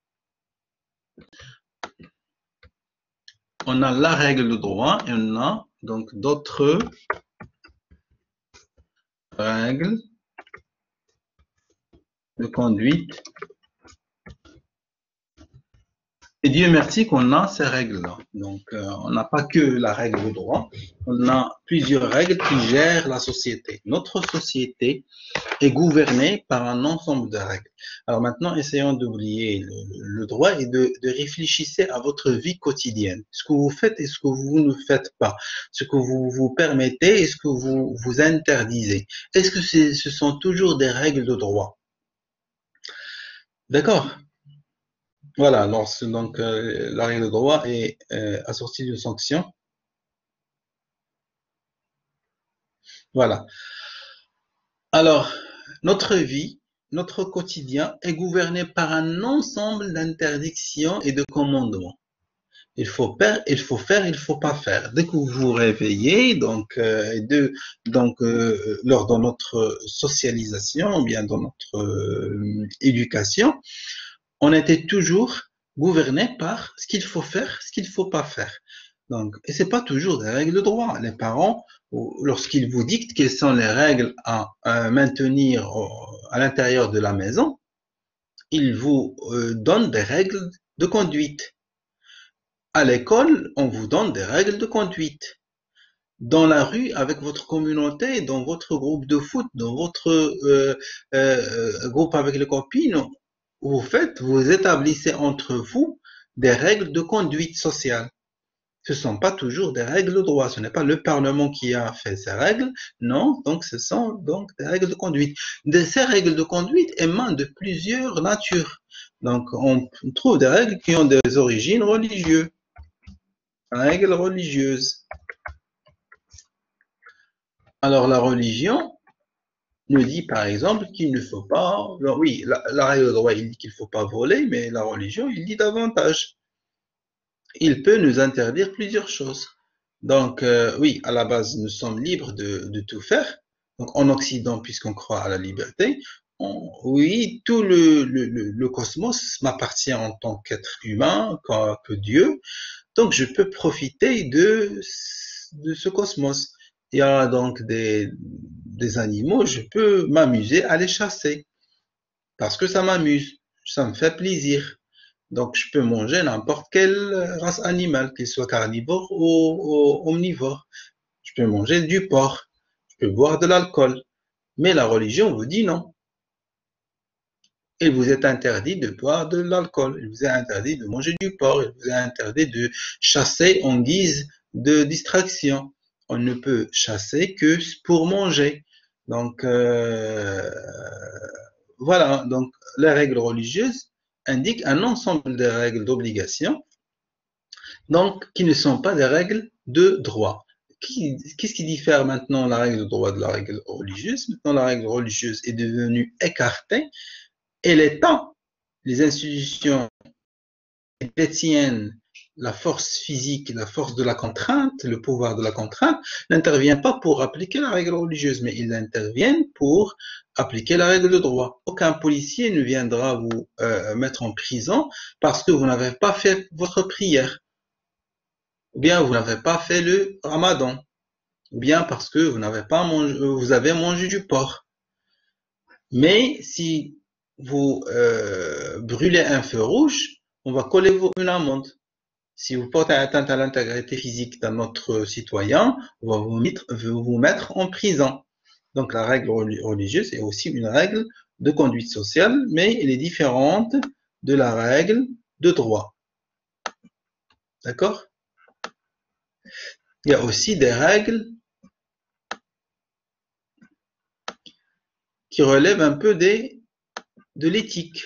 On a la règle de droit et on a donc d'autres règles de conduite. Et Dieu merci qu'on a ces règles-là. Donc, euh, on n'a pas que la règle de droit, on a plusieurs règles qui gèrent la société. Notre société est gouvernée par un ensemble de règles. Alors maintenant, essayons d'oublier le, le droit et de, de réfléchir à votre vie quotidienne. Ce que vous faites et ce que vous ne faites pas. Ce que vous vous permettez et ce que vous vous interdisez. Est-ce que ce sont toujours des règles de droit? D'accord? Voilà, donc euh, la règle de droit est euh, assortie d'une sanction. Voilà. Alors, notre vie, notre quotidien est gouverné par un ensemble d'interdictions et de commandements. Il faut faire, il faut faire, il faut pas faire. Dès que vous vous réveillez, donc, euh, de, donc euh, lors de notre socialisation, ou bien dans notre euh, éducation, on était toujours gouverné par ce qu'il faut faire, ce qu'il ne faut pas faire. Donc, et c'est pas toujours des règles de droit. Les parents, lorsqu'ils vous dictent quelles sont les règles à, à maintenir à l'intérieur de la maison, ils vous euh, donnent des règles de conduite. À l'école, on vous donne des règles de conduite. Dans la rue, avec votre communauté, dans votre groupe de foot, dans votre euh, euh, groupe avec les copines, vous faites, vous établissez entre vous des règles de conduite sociale. Ce ne sont pas toujours des règles de droit. Ce n'est pas le Parlement qui a fait ces règles. Non, donc ce sont donc des règles de conduite. De ces règles de conduite émanent de plusieurs natures. Donc on trouve des règles qui ont des origines religieuses. Règles religieuses. Alors la religion nous dit par exemple qu'il ne faut pas, oui, la, la règle de droit il dit qu'il ne faut pas voler, mais la religion il dit davantage. Il peut nous interdire plusieurs choses. Donc euh, oui, à la base nous sommes libres de, de tout faire. Donc en Occident, puisqu'on croit à la liberté, on, oui, tout le, le, le cosmos m'appartient en tant qu'être humain, que, que Dieu. Donc je peux profiter de, de ce cosmos. Il y a donc des, des animaux, je peux m'amuser à les chasser parce que ça m'amuse, ça me fait plaisir. Donc je peux manger n'importe quelle race animale, qu'il soit carnivore ou, ou omnivore. Je peux manger du porc, je peux boire de l'alcool. Mais la religion vous dit non. Il vous est interdit de boire de l'alcool, il vous est interdit de manger du porc, il vous est interdit de chasser en guise de distraction. On ne peut chasser que pour manger. Donc, euh, voilà. Donc, les règles religieuses indiquent un ensemble de règles d'obligation, donc, qui ne sont pas des règles de droit. Qu'est-ce qui diffère maintenant la règle de droit de la règle religieuse? Maintenant, la règle religieuse est devenue écartée et l'État, les institutions détiennent la force physique, la force de la contrainte, le pouvoir de la contrainte, n'intervient pas pour appliquer la règle religieuse, mais ils interviennent pour appliquer la règle de droit. Aucun policier ne viendra vous euh, mettre en prison parce que vous n'avez pas fait votre prière, ou bien vous n'avez pas fait le ramadan, ou bien parce que vous n'avez pas mangé, vous avez mangé du porc. Mais si vous euh, brûlez un feu rouge, on va coller vous une amende. Si vous portez atteinte à l'intégrité physique d'un autre citoyen, on va vous mettre, vous mettre en prison. Donc la règle religieuse est aussi une règle de conduite sociale, mais elle est différente de la règle de droit. D'accord? Il y a aussi des règles qui relèvent un peu des, de l'éthique.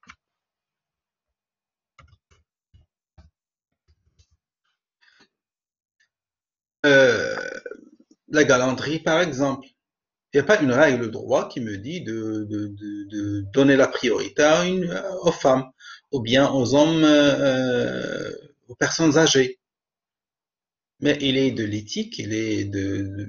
Euh, la galanterie, par exemple. Il n'y a pas une règle de droit qui me dit de, de, de, de donner la priorité à une, aux femmes ou bien aux hommes, euh, aux personnes âgées. Mais il est de l'éthique, il est de, de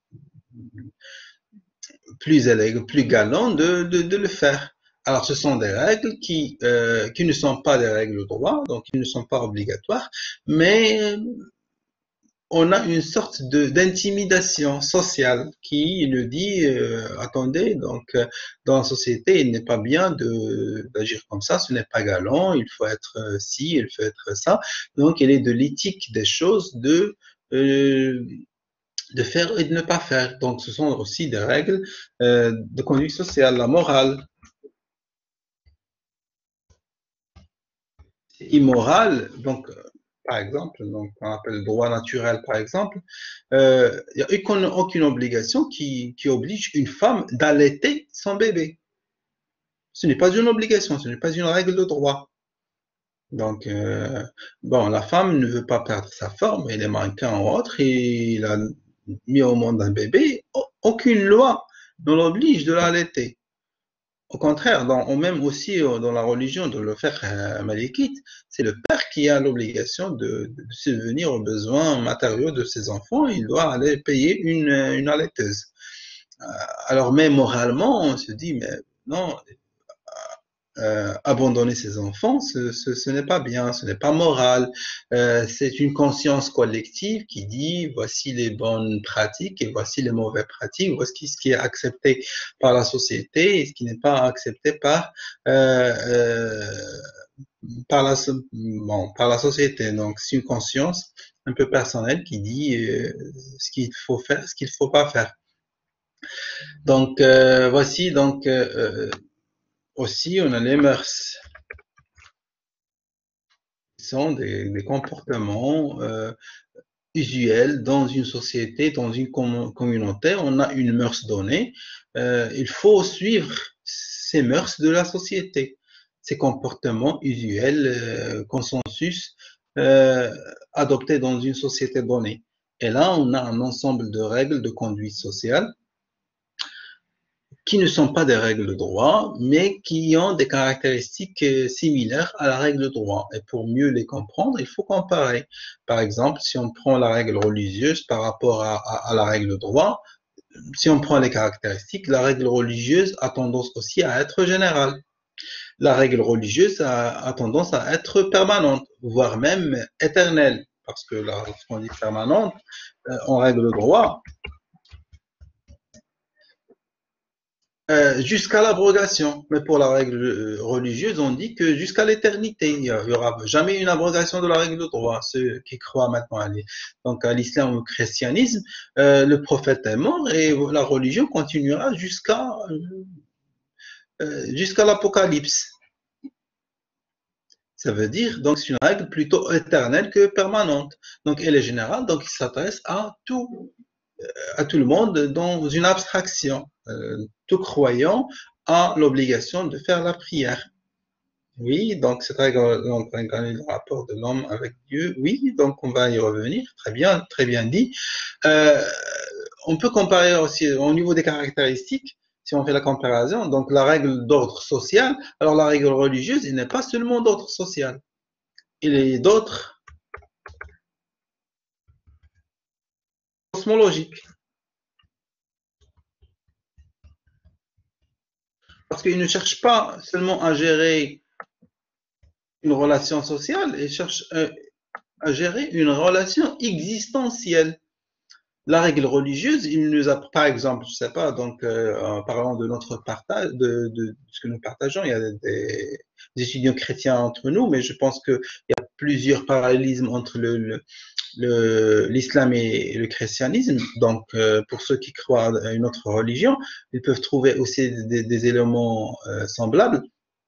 plus élégant, plus galant de, de, de le faire. Alors, ce sont des règles qui, euh, qui ne sont pas des règles de droit, donc qui ne sont pas obligatoires, mais on a une sorte de d'intimidation sociale qui nous dit euh, attendez, donc euh, dans la société il n'est pas bien de d'agir comme ça, ce n'est pas galant, il faut être euh, ci, il faut être ça. Donc il est de l'éthique des choses de euh, de faire et de ne pas faire. Donc ce sont aussi des règles euh, de conduite sociale, la morale. Immoral, donc par exemple, donc on appelle le droit naturel par exemple, euh, il n'y a aucune, aucune obligation qui, qui oblige une femme d'allaiter son bébé. Ce n'est pas une obligation, ce n'est pas une règle de droit. Donc, euh, bon, la femme ne veut pas perdre sa forme, elle est mannequin ou autre, et il a mis au monde un bébé, aucune loi ne l'oblige de l'allaiter. Au contraire, dans, ou même aussi euh, dans la religion de le faire euh, malékite, c'est le père qui a l'obligation de, de subvenir aux besoins matériaux de ses enfants. Il doit aller payer une, une allaiteuse. Euh, alors, mais moralement, on se dit, mais non, euh, abandonner ses enfants, ce, ce, ce n'est pas bien, ce n'est pas moral. Euh, c'est une conscience collective qui dit voici les bonnes pratiques et voici les mauvaises pratiques, voici ce qui est accepté par la société et ce qui n'est pas accepté par euh, euh, par la bon, par la société. Donc c'est une conscience un peu personnelle qui dit euh, ce qu'il faut faire, ce qu'il faut pas faire. Donc euh, voici donc euh, aussi on a les mœurs. Sont des, des comportements euh, usuels dans une société, dans une com communauté. On a une mœurs donnée. Euh, il faut suivre ces mœurs de la société, ces comportements usuels, euh, consensus euh, adoptés dans une société donnée. Et là, on a un ensemble de règles de conduite sociale qui ne sont pas des règles de droit, mais qui ont des caractéristiques similaires à la règle de droit. Et pour mieux les comprendre, il faut comparer. Par exemple, si on prend la règle religieuse par rapport à, à, à la règle de droit, si on prend les caractéristiques, la règle religieuse a tendance aussi à être générale. La règle religieuse a, a tendance à être permanente, voire même éternelle, parce que lorsqu'on dit permanente, euh, en règle de droit, Euh, jusqu'à l'abrogation. Mais pour la règle euh, religieuse, on dit que jusqu'à l'éternité, il n'y aura jamais une abrogation de la règle de droit. Ceux qui croient maintenant à, donc à l'islam ou au christianisme, euh, le prophète est mort et la religion continuera jusqu'à euh, jusqu'à l'Apocalypse. Ça veut dire, donc, c'est une règle plutôt éternelle que permanente. Donc, elle est générale, donc il s'adresse à tout, à tout le monde dans une abstraction. Euh, tout croyant a l'obligation de faire la prière. Oui, donc c'est très le rapport de l'homme avec Dieu. Oui, donc on va y revenir. Très bien, très bien dit. Euh, on peut comparer aussi au niveau des caractéristiques, si on fait la comparaison, donc la règle d'ordre social, alors la règle religieuse, il n'est pas seulement d'ordre social, il est d'ordre cosmologique. Parce qu'il ne cherche pas seulement à gérer une relation sociale, il cherche à gérer une relation existentielle. la règle religieuse, il nous a, par exemple, je sais pas, donc euh, en parlant de notre partage, de, de ce que nous partageons, il y a des, des étudiants chrétiens entre nous, mais je pense qu'il y a plusieurs parallélismes entre le, le le, l'islam et le christianisme. Donc, euh, pour ceux qui croient à une autre religion, ils peuvent trouver aussi des, des éléments euh, semblables.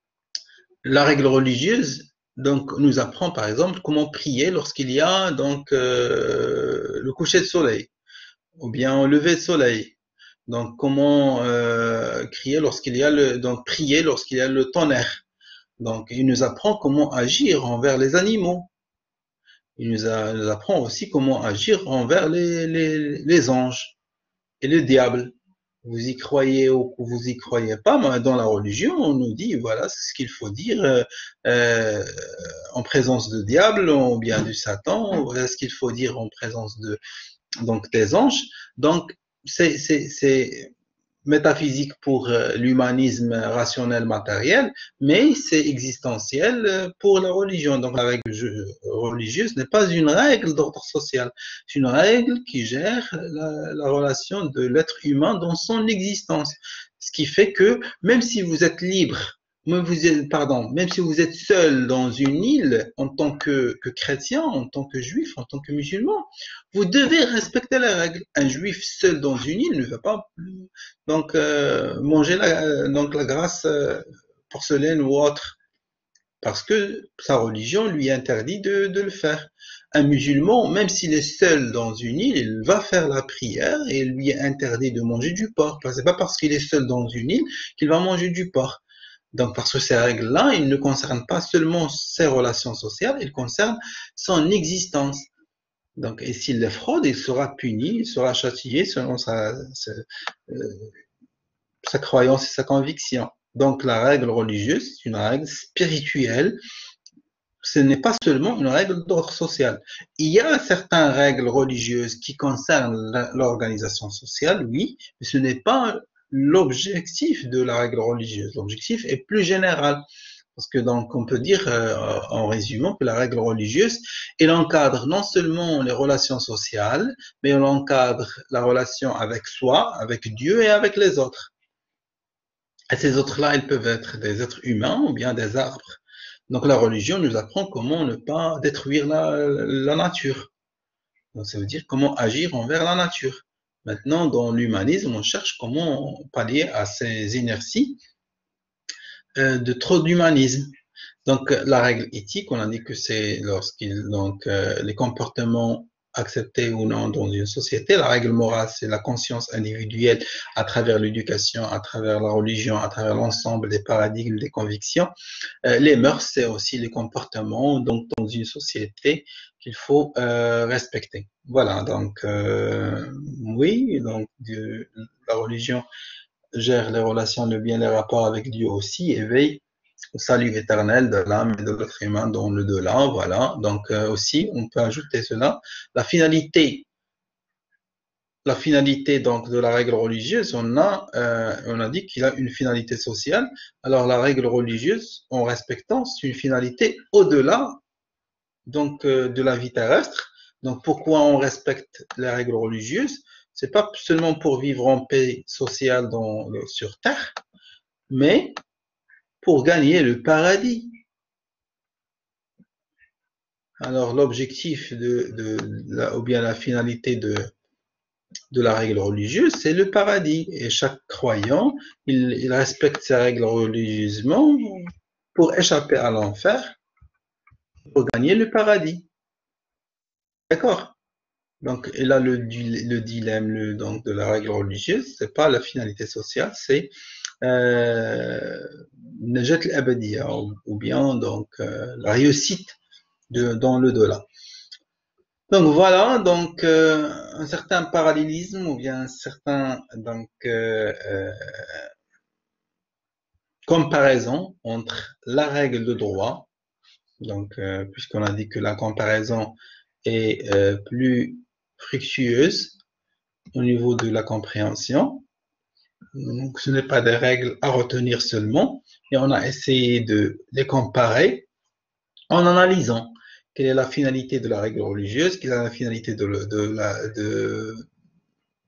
La règle religieuse, donc, nous apprend par exemple comment prier lorsqu'il y a donc euh, le coucher de soleil ou bien le lever de soleil. Donc, comment euh, crier lorsqu'il y a le donc prier lorsqu'il y a le tonnerre. Donc, il nous apprend comment agir envers les animaux. Il nous, a, nous apprend aussi comment agir envers les, les, les anges et le diable. Vous y croyez ou vous y croyez pas, mais dans la religion, on nous dit, voilà ce qu'il faut dire euh, euh, en présence de diable ou bien du Satan, voilà ce qu'il faut dire en présence de donc des anges. Donc, c'est, c'est, c'est métaphysique pour euh, l'humanisme rationnel matériel, mais c'est existentiel euh, pour la religion. Donc la règle religieuse n'est pas une règle d'ordre social, c'est une règle qui gère la, la relation de l'être humain dans son existence. Ce qui fait que même si vous êtes libre, même, vous êtes, pardon, même si vous êtes seul dans une île en tant que, que chrétien, en tant que juif, en tant que musulman, vous devez respecter les règles. Un juif seul dans une île ne va pas donc euh, manger la, donc la grasse euh, porcelaine ou autre, parce que sa religion lui interdit de, de le faire. Un musulman, même s'il est seul dans une île, il va faire la prière et il lui est interdit de manger du porc. C'est pas parce qu'il est seul dans une île qu'il va manger du porc. Donc, parce que ces règles-là, ils ne concernent pas seulement ses relations sociales, ils concernent son existence. Donc, et s'il les fraude, il sera puni, il sera châtié selon sa, sa, euh, sa croyance et sa conviction. Donc, la règle religieuse, c'est une règle spirituelle. Ce n'est pas seulement une règle d'ordre social. Il y a certaines règles religieuses qui concernent l'organisation sociale, oui, mais ce n'est pas l'objectif de la règle religieuse. L'objectif est plus général. Parce que donc on peut dire euh, en résumant que la règle religieuse, elle encadre non seulement les relations sociales, mais elle encadre la relation avec soi, avec Dieu et avec les autres. Et ces autres-là, ils peuvent être des êtres humains ou bien des arbres. Donc la religion nous apprend comment ne pas détruire la, la nature. Donc ça veut dire comment agir envers la nature. Maintenant, dans l'humanisme, on cherche comment pallier à ces inerties euh, de trop d'humanisme. Donc la règle éthique, on a dit que c'est lorsqu'il donc euh, les comportements acceptés ou non dans une société. La règle morale, c'est la conscience individuelle à travers l'éducation, à travers la religion, à travers l'ensemble des paradigmes, des convictions. Euh, les mœurs, c'est aussi les comportements donc dans une société qu'il faut euh, respecter. Voilà, donc euh, oui, donc de, la religion gère les relations, le bien, les rapports avec Dieu aussi, éveille au salut éternel de l'âme et de l'être humain dans le delà, voilà. Donc euh, aussi, on peut ajouter cela. La finalité, la finalité donc de la règle religieuse, on a, euh, on a dit qu'il a une finalité sociale. Alors la règle religieuse, en respectant, c'est une finalité au-delà donc euh, de la vie terrestre. Donc pourquoi on respecte les règles religieuses? C'est pas seulement pour vivre en paix sociale dans, sur terre, mais pour gagner le paradis. Alors l'objectif de, de la, ou bien la finalité de, de la règle religieuse, c'est le paradis. Et chaque croyant, il, il respecte ces règles religieusement pour échapper à l'enfer, pour gagner le paradis. D'accord? Donc, et là, le, le dilemme le, donc, de la règle religieuse, c'est pas la finalité sociale, c'est euh, Najat al-Abadiya, ou, ou bien donc euh, la réussite de, dans le delà. Donc voilà, donc euh, un certain parallélisme ou bien un certain donc euh, euh, comparaison entre la règle de droit, donc euh, puisqu'on a dit que la comparaison est euh, plus fructueuse au niveau de la compréhension. Donc ce n'est pas des règles à retenir seulement, et on a essayé de les comparer en analysant quelle est la finalité de la règle religieuse, quelle est la finalité de, de, la, de,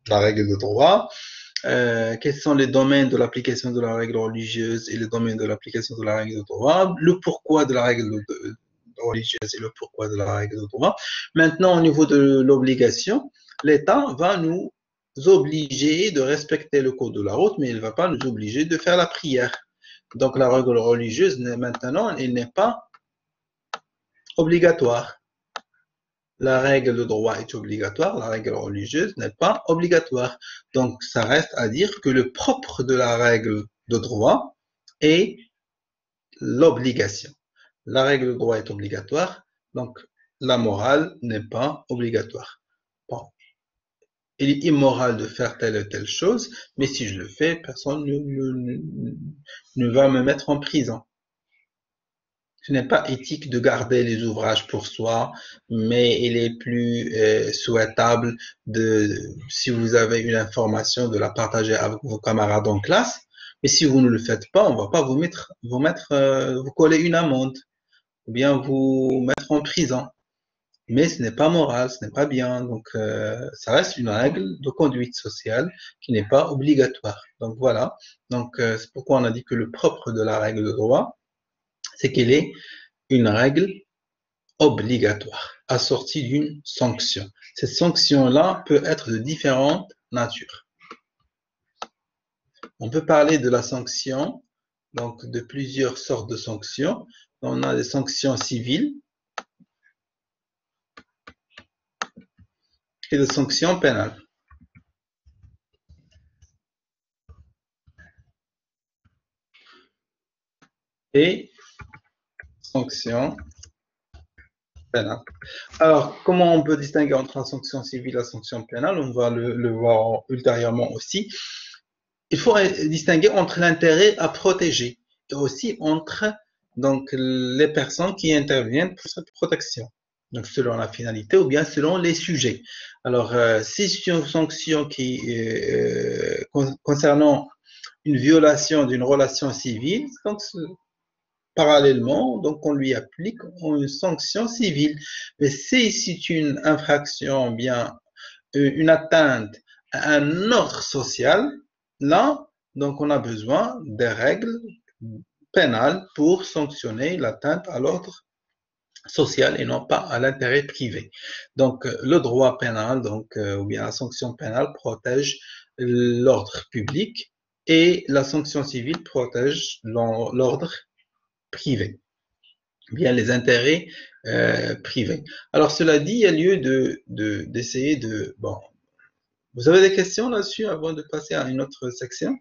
la règle de droit. Euh, quels sont les domaines de l'application de la règle religieuse et les domaines de l'application de la règle de droit, le pourquoi de la règle de, de, religieuse et le pourquoi de la règle de droit. Maintenant, au niveau de l'obligation, l'État va nous obliger de respecter le code de la route, mais il ne va pas nous obliger de faire la prière. Donc la règle religieuse, maintenant, elle n'est pas obligatoire. La règle de droit est obligatoire, la règle religieuse n'est pas obligatoire. Donc, ça reste à dire que le propre de la règle de droit est l'obligation. La règle de droit est obligatoire, donc la morale n'est pas obligatoire. Bon. Il est immoral de faire telle ou telle chose, mais si je le fais, personne ne, ne, ne va me mettre en prison. Ce n'est pas éthique de garder les ouvrages pour soi, mais il est plus euh, souhaitable de, si vous avez une information, de la partager avec vos camarades en classe. Mais si vous ne le faites pas, on ne va pas vous mettre, vous mettre, euh, vous coller une amende, ou bien vous mettre en prison. Mais ce n'est pas moral, ce n'est pas bien. Donc, euh, ça reste une règle de conduite sociale qui n'est pas obligatoire. Donc voilà. Donc, euh, c'est pourquoi on a dit que le propre de la règle de droit, c'est qu'elle est une règle obligatoire, assortie d'une sanction. Cette sanction-là peut être de différentes natures. On peut parler de la sanction, donc de plusieurs sortes de sanctions. On a des sanctions civiles et des sanctions pénales. Et sanctions pénales. Alors, comment on peut distinguer entre la sanction civile et la sanction pénale? On va le, le voir ultérieurement aussi. Il faut distinguer entre l'intérêt à protéger et aussi entre donc, les personnes qui interviennent pour cette protection. Donc, selon la finalité ou bien selon les sujets. Alors, euh, si c'est une sanction qui, euh, concernant une violation d'une relation civile, donc, parallèlement, donc on lui applique une sanction civile. Mais si c'est une infraction, bien une atteinte à un ordre social, là, donc on a besoin des règles pénales pour sanctionner l'atteinte à l'ordre social et non pas à l'intérêt privé. Donc le droit pénal, donc euh, ou bien la sanction pénale protège l'ordre public et la sanction civile protège l'ordre privé, bien les intérêts euh, privés. Alors cela dit, il y a lieu de de d'essayer de bon. Vous avez des questions là-dessus avant de passer à une autre section?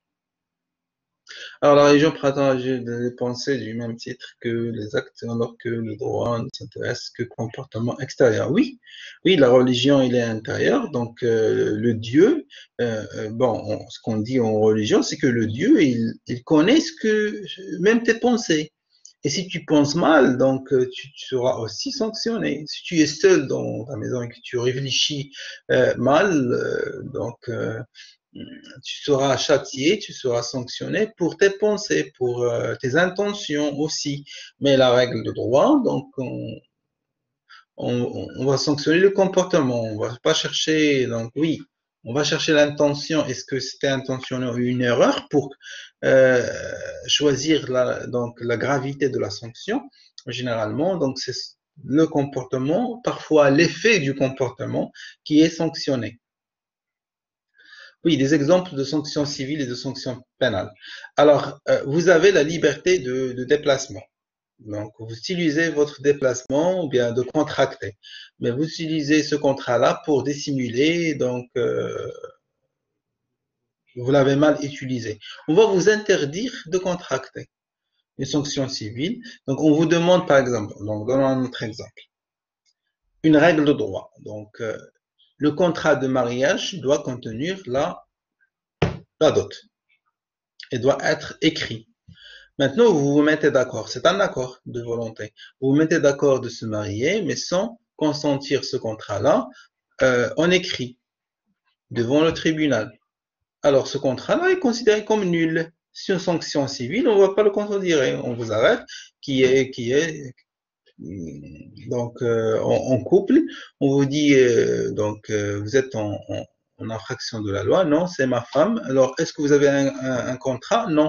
Alors, la religion prétend des pensées du même titre que les actes, alors que le droit ne s'intéresse que comportement extérieur. Oui, oui, la religion, il est intérieur. Donc, euh, le Dieu, euh, bon, on, ce qu'on dit en religion, c'est que le Dieu, il, il connaît ce que, même tes pensées. Et si tu penses mal, donc tu, tu seras aussi sanctionné. Si tu es seul dans ta maison et que tu réfléchis euh, mal, euh, donc euh, tu seras châtié, tu seras sanctionné pour tes pensées, pour euh, tes intentions aussi. Mais la règle de droit, donc on, on, on va sanctionner le comportement. On va pas chercher, donc oui, on va chercher l'intention. Est-ce que c'était intentionné ou une erreur pour euh, choisir la, donc la gravité de la sanction? Généralement, donc c'est le comportement, parfois l'effet du comportement qui est sanctionné. Oui, des exemples de sanctions civiles et de sanctions pénales. Alors, euh, vous avez la liberté de, de déplacement. Donc, vous utilisez votre déplacement ou bien de contracter. Mais vous utilisez ce contrat-là pour dissimuler, donc euh, vous l'avez mal utilisé. On va vous interdire de contracter une sanction civile. Donc, on vous demande, par exemple, donc donnons un autre exemple, une règle de droit. Donc, euh, le contrat de mariage doit contenir la, la dot et doit être écrit. Maintenant, vous vous mettez d'accord. C'est un accord de volonté. Vous vous mettez d'accord de se marier, mais sans consentir ce contrat-là euh, en écrit devant le tribunal. Alors, ce contrat-là est considéré comme nul. C'est une sanction civile, on ne va pas le considérer. On vous arrête, qui est, qui est donc euh, en, en couple. On vous dit euh, donc euh, vous êtes en, en en infraction de la loi? Non, c'est ma femme. Alors, est-ce que vous avez un, un, un contrat? Non.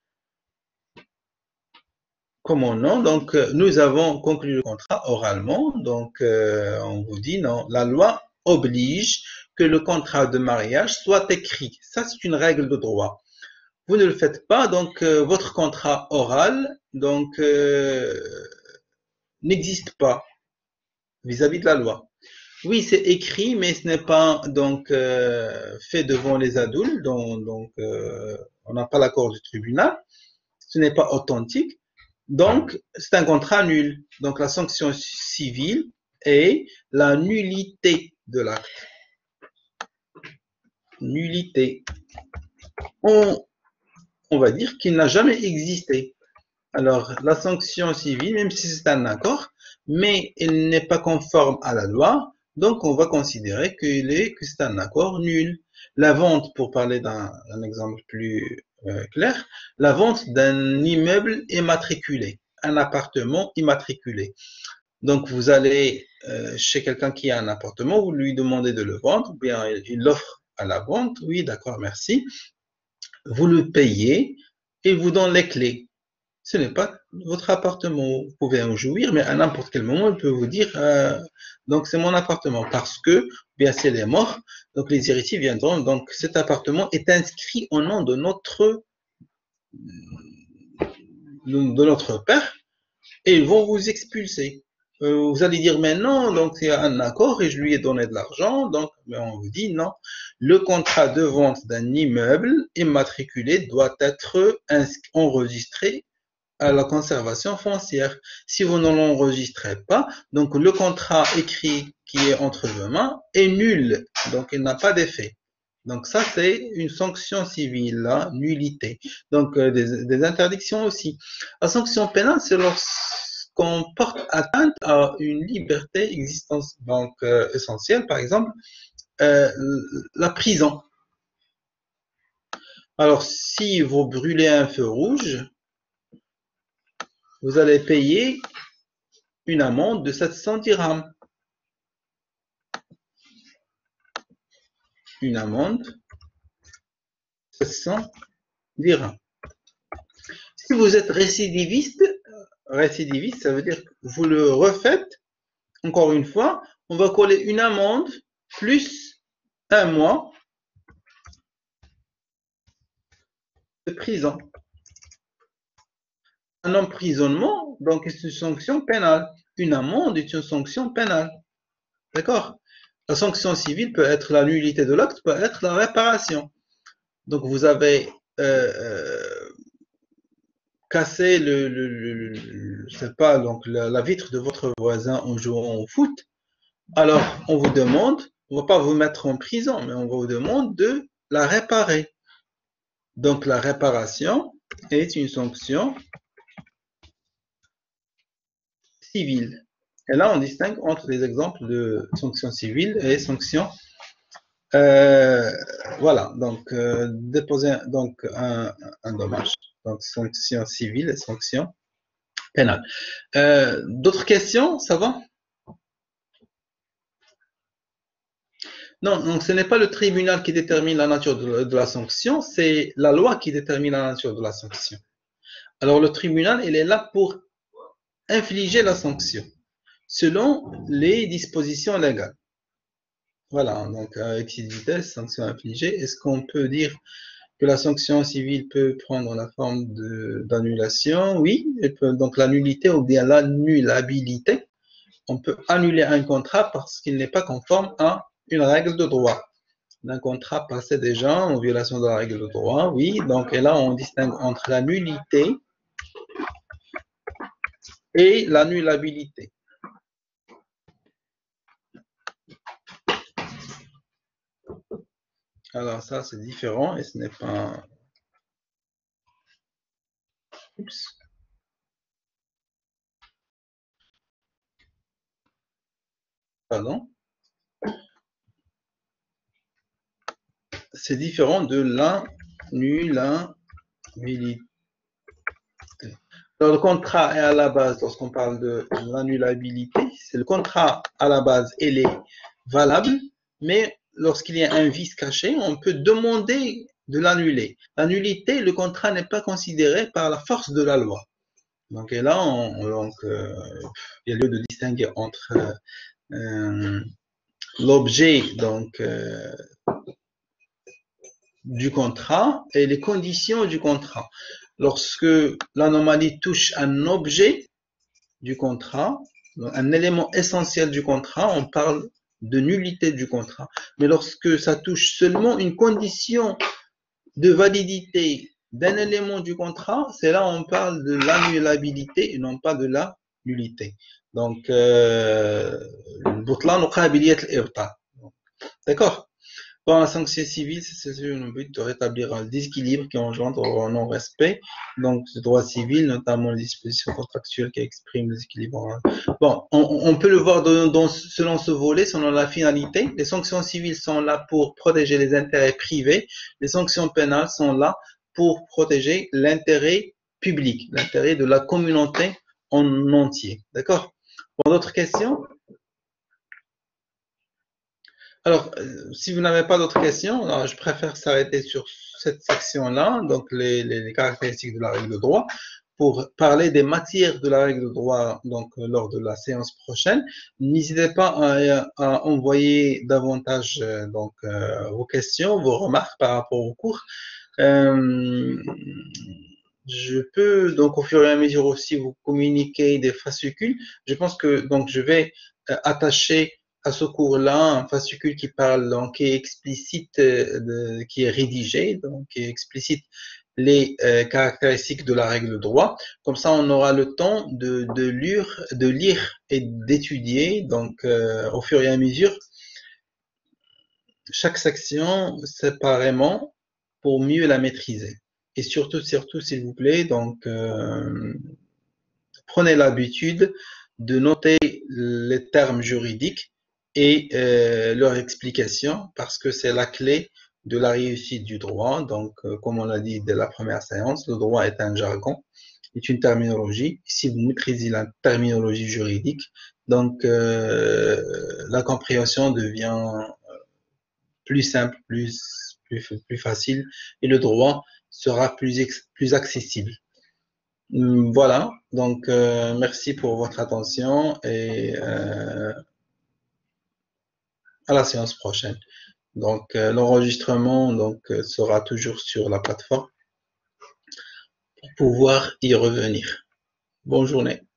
Comment non? Donc, euh, nous avons conclu le contrat oralement. Donc, euh, on vous dit non. La loi oblige que le contrat de mariage soit écrit. Ça, c'est une règle de droit. Vous ne le faites pas, donc euh, votre contrat oral donc euh, n'existe pas vis-à-vis de la loi. Oui, c'est écrit, mais ce n'est pas donc euh, fait devant les adultes, donc, donc euh, on n'a pas l'accord du tribunal. Ce n'est pas authentique. Donc, c'est un contrat nul. Donc, la sanction civile est la nullité de l'acte. Nullité. On, on va dire qu'il n'a jamais existé. Alors, la sanction civile, même si c'est un accord, mais il n'est pas conforme à la loi, donc on va considérer qu'il est, que c'est un accord nul. La vente, pour parler d'un exemple plus euh, clair, la vente d'un immeuble immatriculé, un appartement immatriculé. Donc, vous allez euh, chez quelqu'un qui a un appartement, vous lui demandez de le vendre, ou bien il l'offre à la vente, oui, d'accord, merci. Vous le payez et il vous donne les clés. Ce n'est pas votre appartement. Vous pouvez en jouir, mais à n'importe quel moment, il peut vous dire euh, donc c'est mon appartement parce que bien s'il est mort, donc les héritiers viendront. Donc cet appartement est inscrit au nom de notre de notre père et ils vont vous expulser. Euh, vous allez dire mais non, donc il y a un accord et je lui ai donné de l'argent, donc mais on vous dit non. Le contrat de vente d'un immeuble immatriculé doit être enregistré à la conservation foncière. Si vous ne l'enregistrez pas, donc le contrat écrit qui est entre vos mains est nul, donc il n'a pas d'effet. Donc ça, c'est une sanction civile, la nullité. Donc euh, des, des interdictions aussi. La sanction pénale, c'est lorsqu'on porte atteinte à une liberté existence donc euh, essentielle, par exemple euh, la prison. Alors si vous brûlez un feu rouge, vous allez payer une amende de sept cents dirhams. Une amende de sept cents dirhams. Si vous êtes récidiviste, récidiviste, ça veut dire que vous le refaites, encore une fois, on va coller une amende plus un mois de prison. Un emprisonnement, donc, est une sanction pénale. Une amende est une sanction pénale. D'accord? La sanction civile peut être la nullité de l'acte, peut être la réparation. Donc, vous avez euh, euh, cassé le, le, le, le je sais pas, donc la, la vitre de votre voisin en jouant au foot. Alors, on vous demande, on ne va pas vous mettre en prison, mais on vous demande de la réparer. Donc, la réparation est une sanction civile. Et là, on distingue entre les exemples de sanctions civiles et sanctions. Euh, voilà, donc euh, déposer donc un, un dommage. Donc sanctions civiles et sanctions pénales. Euh, D'autres questions, ça va? Non, donc ce n'est pas le tribunal qui détermine la nature de, de la sanction, c'est la loi qui détermine la nature de la sanction. Alors le tribunal, il est là pour infliger la sanction selon les dispositions légales. Voilà, donc avec cette vitesse, sanction infligée, est-ce qu'on peut dire que la sanction civile peut prendre la forme d'annulation? Oui, elle peut, donc la nullité ou bien l'annulabilité. On peut annuler un contrat parce qu'il n'est pas conforme à une règle de droit. Un contrat passé déjà en violation de la règle de droit, oui, donc et là on distingue entre la nullité et l'annulabilité. Alors ça c'est différent et ce n'est pas... Oups. Pardon. C'est différent de l'annulabilité. Alors, le contrat est à la base, lorsqu'on parle de l'annulabilité, c'est le contrat à la base, il est valable, mais lorsqu'il y a un vice caché, on peut demander de l'annuler. L'annulité, le contrat n'est pas considéré par la force de la loi. Donc, et là, on, donc, euh, il y a lieu de distinguer entre euh, euh, l'objet donc euh, du contrat et les conditions du contrat. Lorsque l'anomalie touche un objet du contrat, un élément essentiel du contrat, on parle de nullité du contrat. Mais lorsque ça touche seulement une condition de validité d'un élément du contrat, c'est là où on parle de l'annulabilité et non pas de la nullité. Donc, euh, d'accord? Bon, la sanction civile, c'est le but de rétablir un déséquilibre qui engendre un non-respect donc du droit civil, notamment les dispositions contractuelles qui expriment le déséquilibre. Bon, on, on peut le voir dans, dans, selon ce volet, selon la finalité. Les sanctions civiles sont là pour protéger les intérêts privés. Les sanctions pénales sont là pour protéger l'intérêt public, l'intérêt de la communauté en entier. D'accord? Bon, d'autres questions? Alors, euh, si vous n'avez pas d'autres questions, alors je préfère s'arrêter sur cette section-là, donc les, les, les caractéristiques de la règle de droit, pour parler des matières de la règle de droit donc euh, lors de la séance prochaine. N'hésitez pas à, à envoyer davantage euh, donc euh, vos questions, vos remarques par rapport au cours. Euh, je peux donc au fur et à mesure aussi vous communiquer des fascicules. Je pense que donc je vais euh, attacher à ce cours-là un fascicule qui parle, donc qui est explicite, euh, de, qui est rédigé, donc qui explicite les euh, caractéristiques de la règle de droit. Comme ça, on aura le temps de, de lire, de lire et d'étudier, donc euh, au fur et à mesure, chaque section séparément pour mieux la maîtriser. Et surtout, surtout, s'il vous plaît, donc euh, prenez l'habitude de noter les termes juridiques et euh, leur explication parce que c'est la clé de la réussite du droit. Donc, euh, comme on l'a dit dès la première séance, le droit est un jargon, est une terminologie. Si vous maîtrisez la terminologie juridique, donc euh, la compréhension devient plus simple, plus, plus, plus facile et le droit sera plus, plus accessible. Voilà, donc euh, merci pour votre attention et euh, à la séance prochaine. Donc euh, l'enregistrement donc euh, sera toujours sur la plateforme pour pouvoir y revenir. Bonne journée.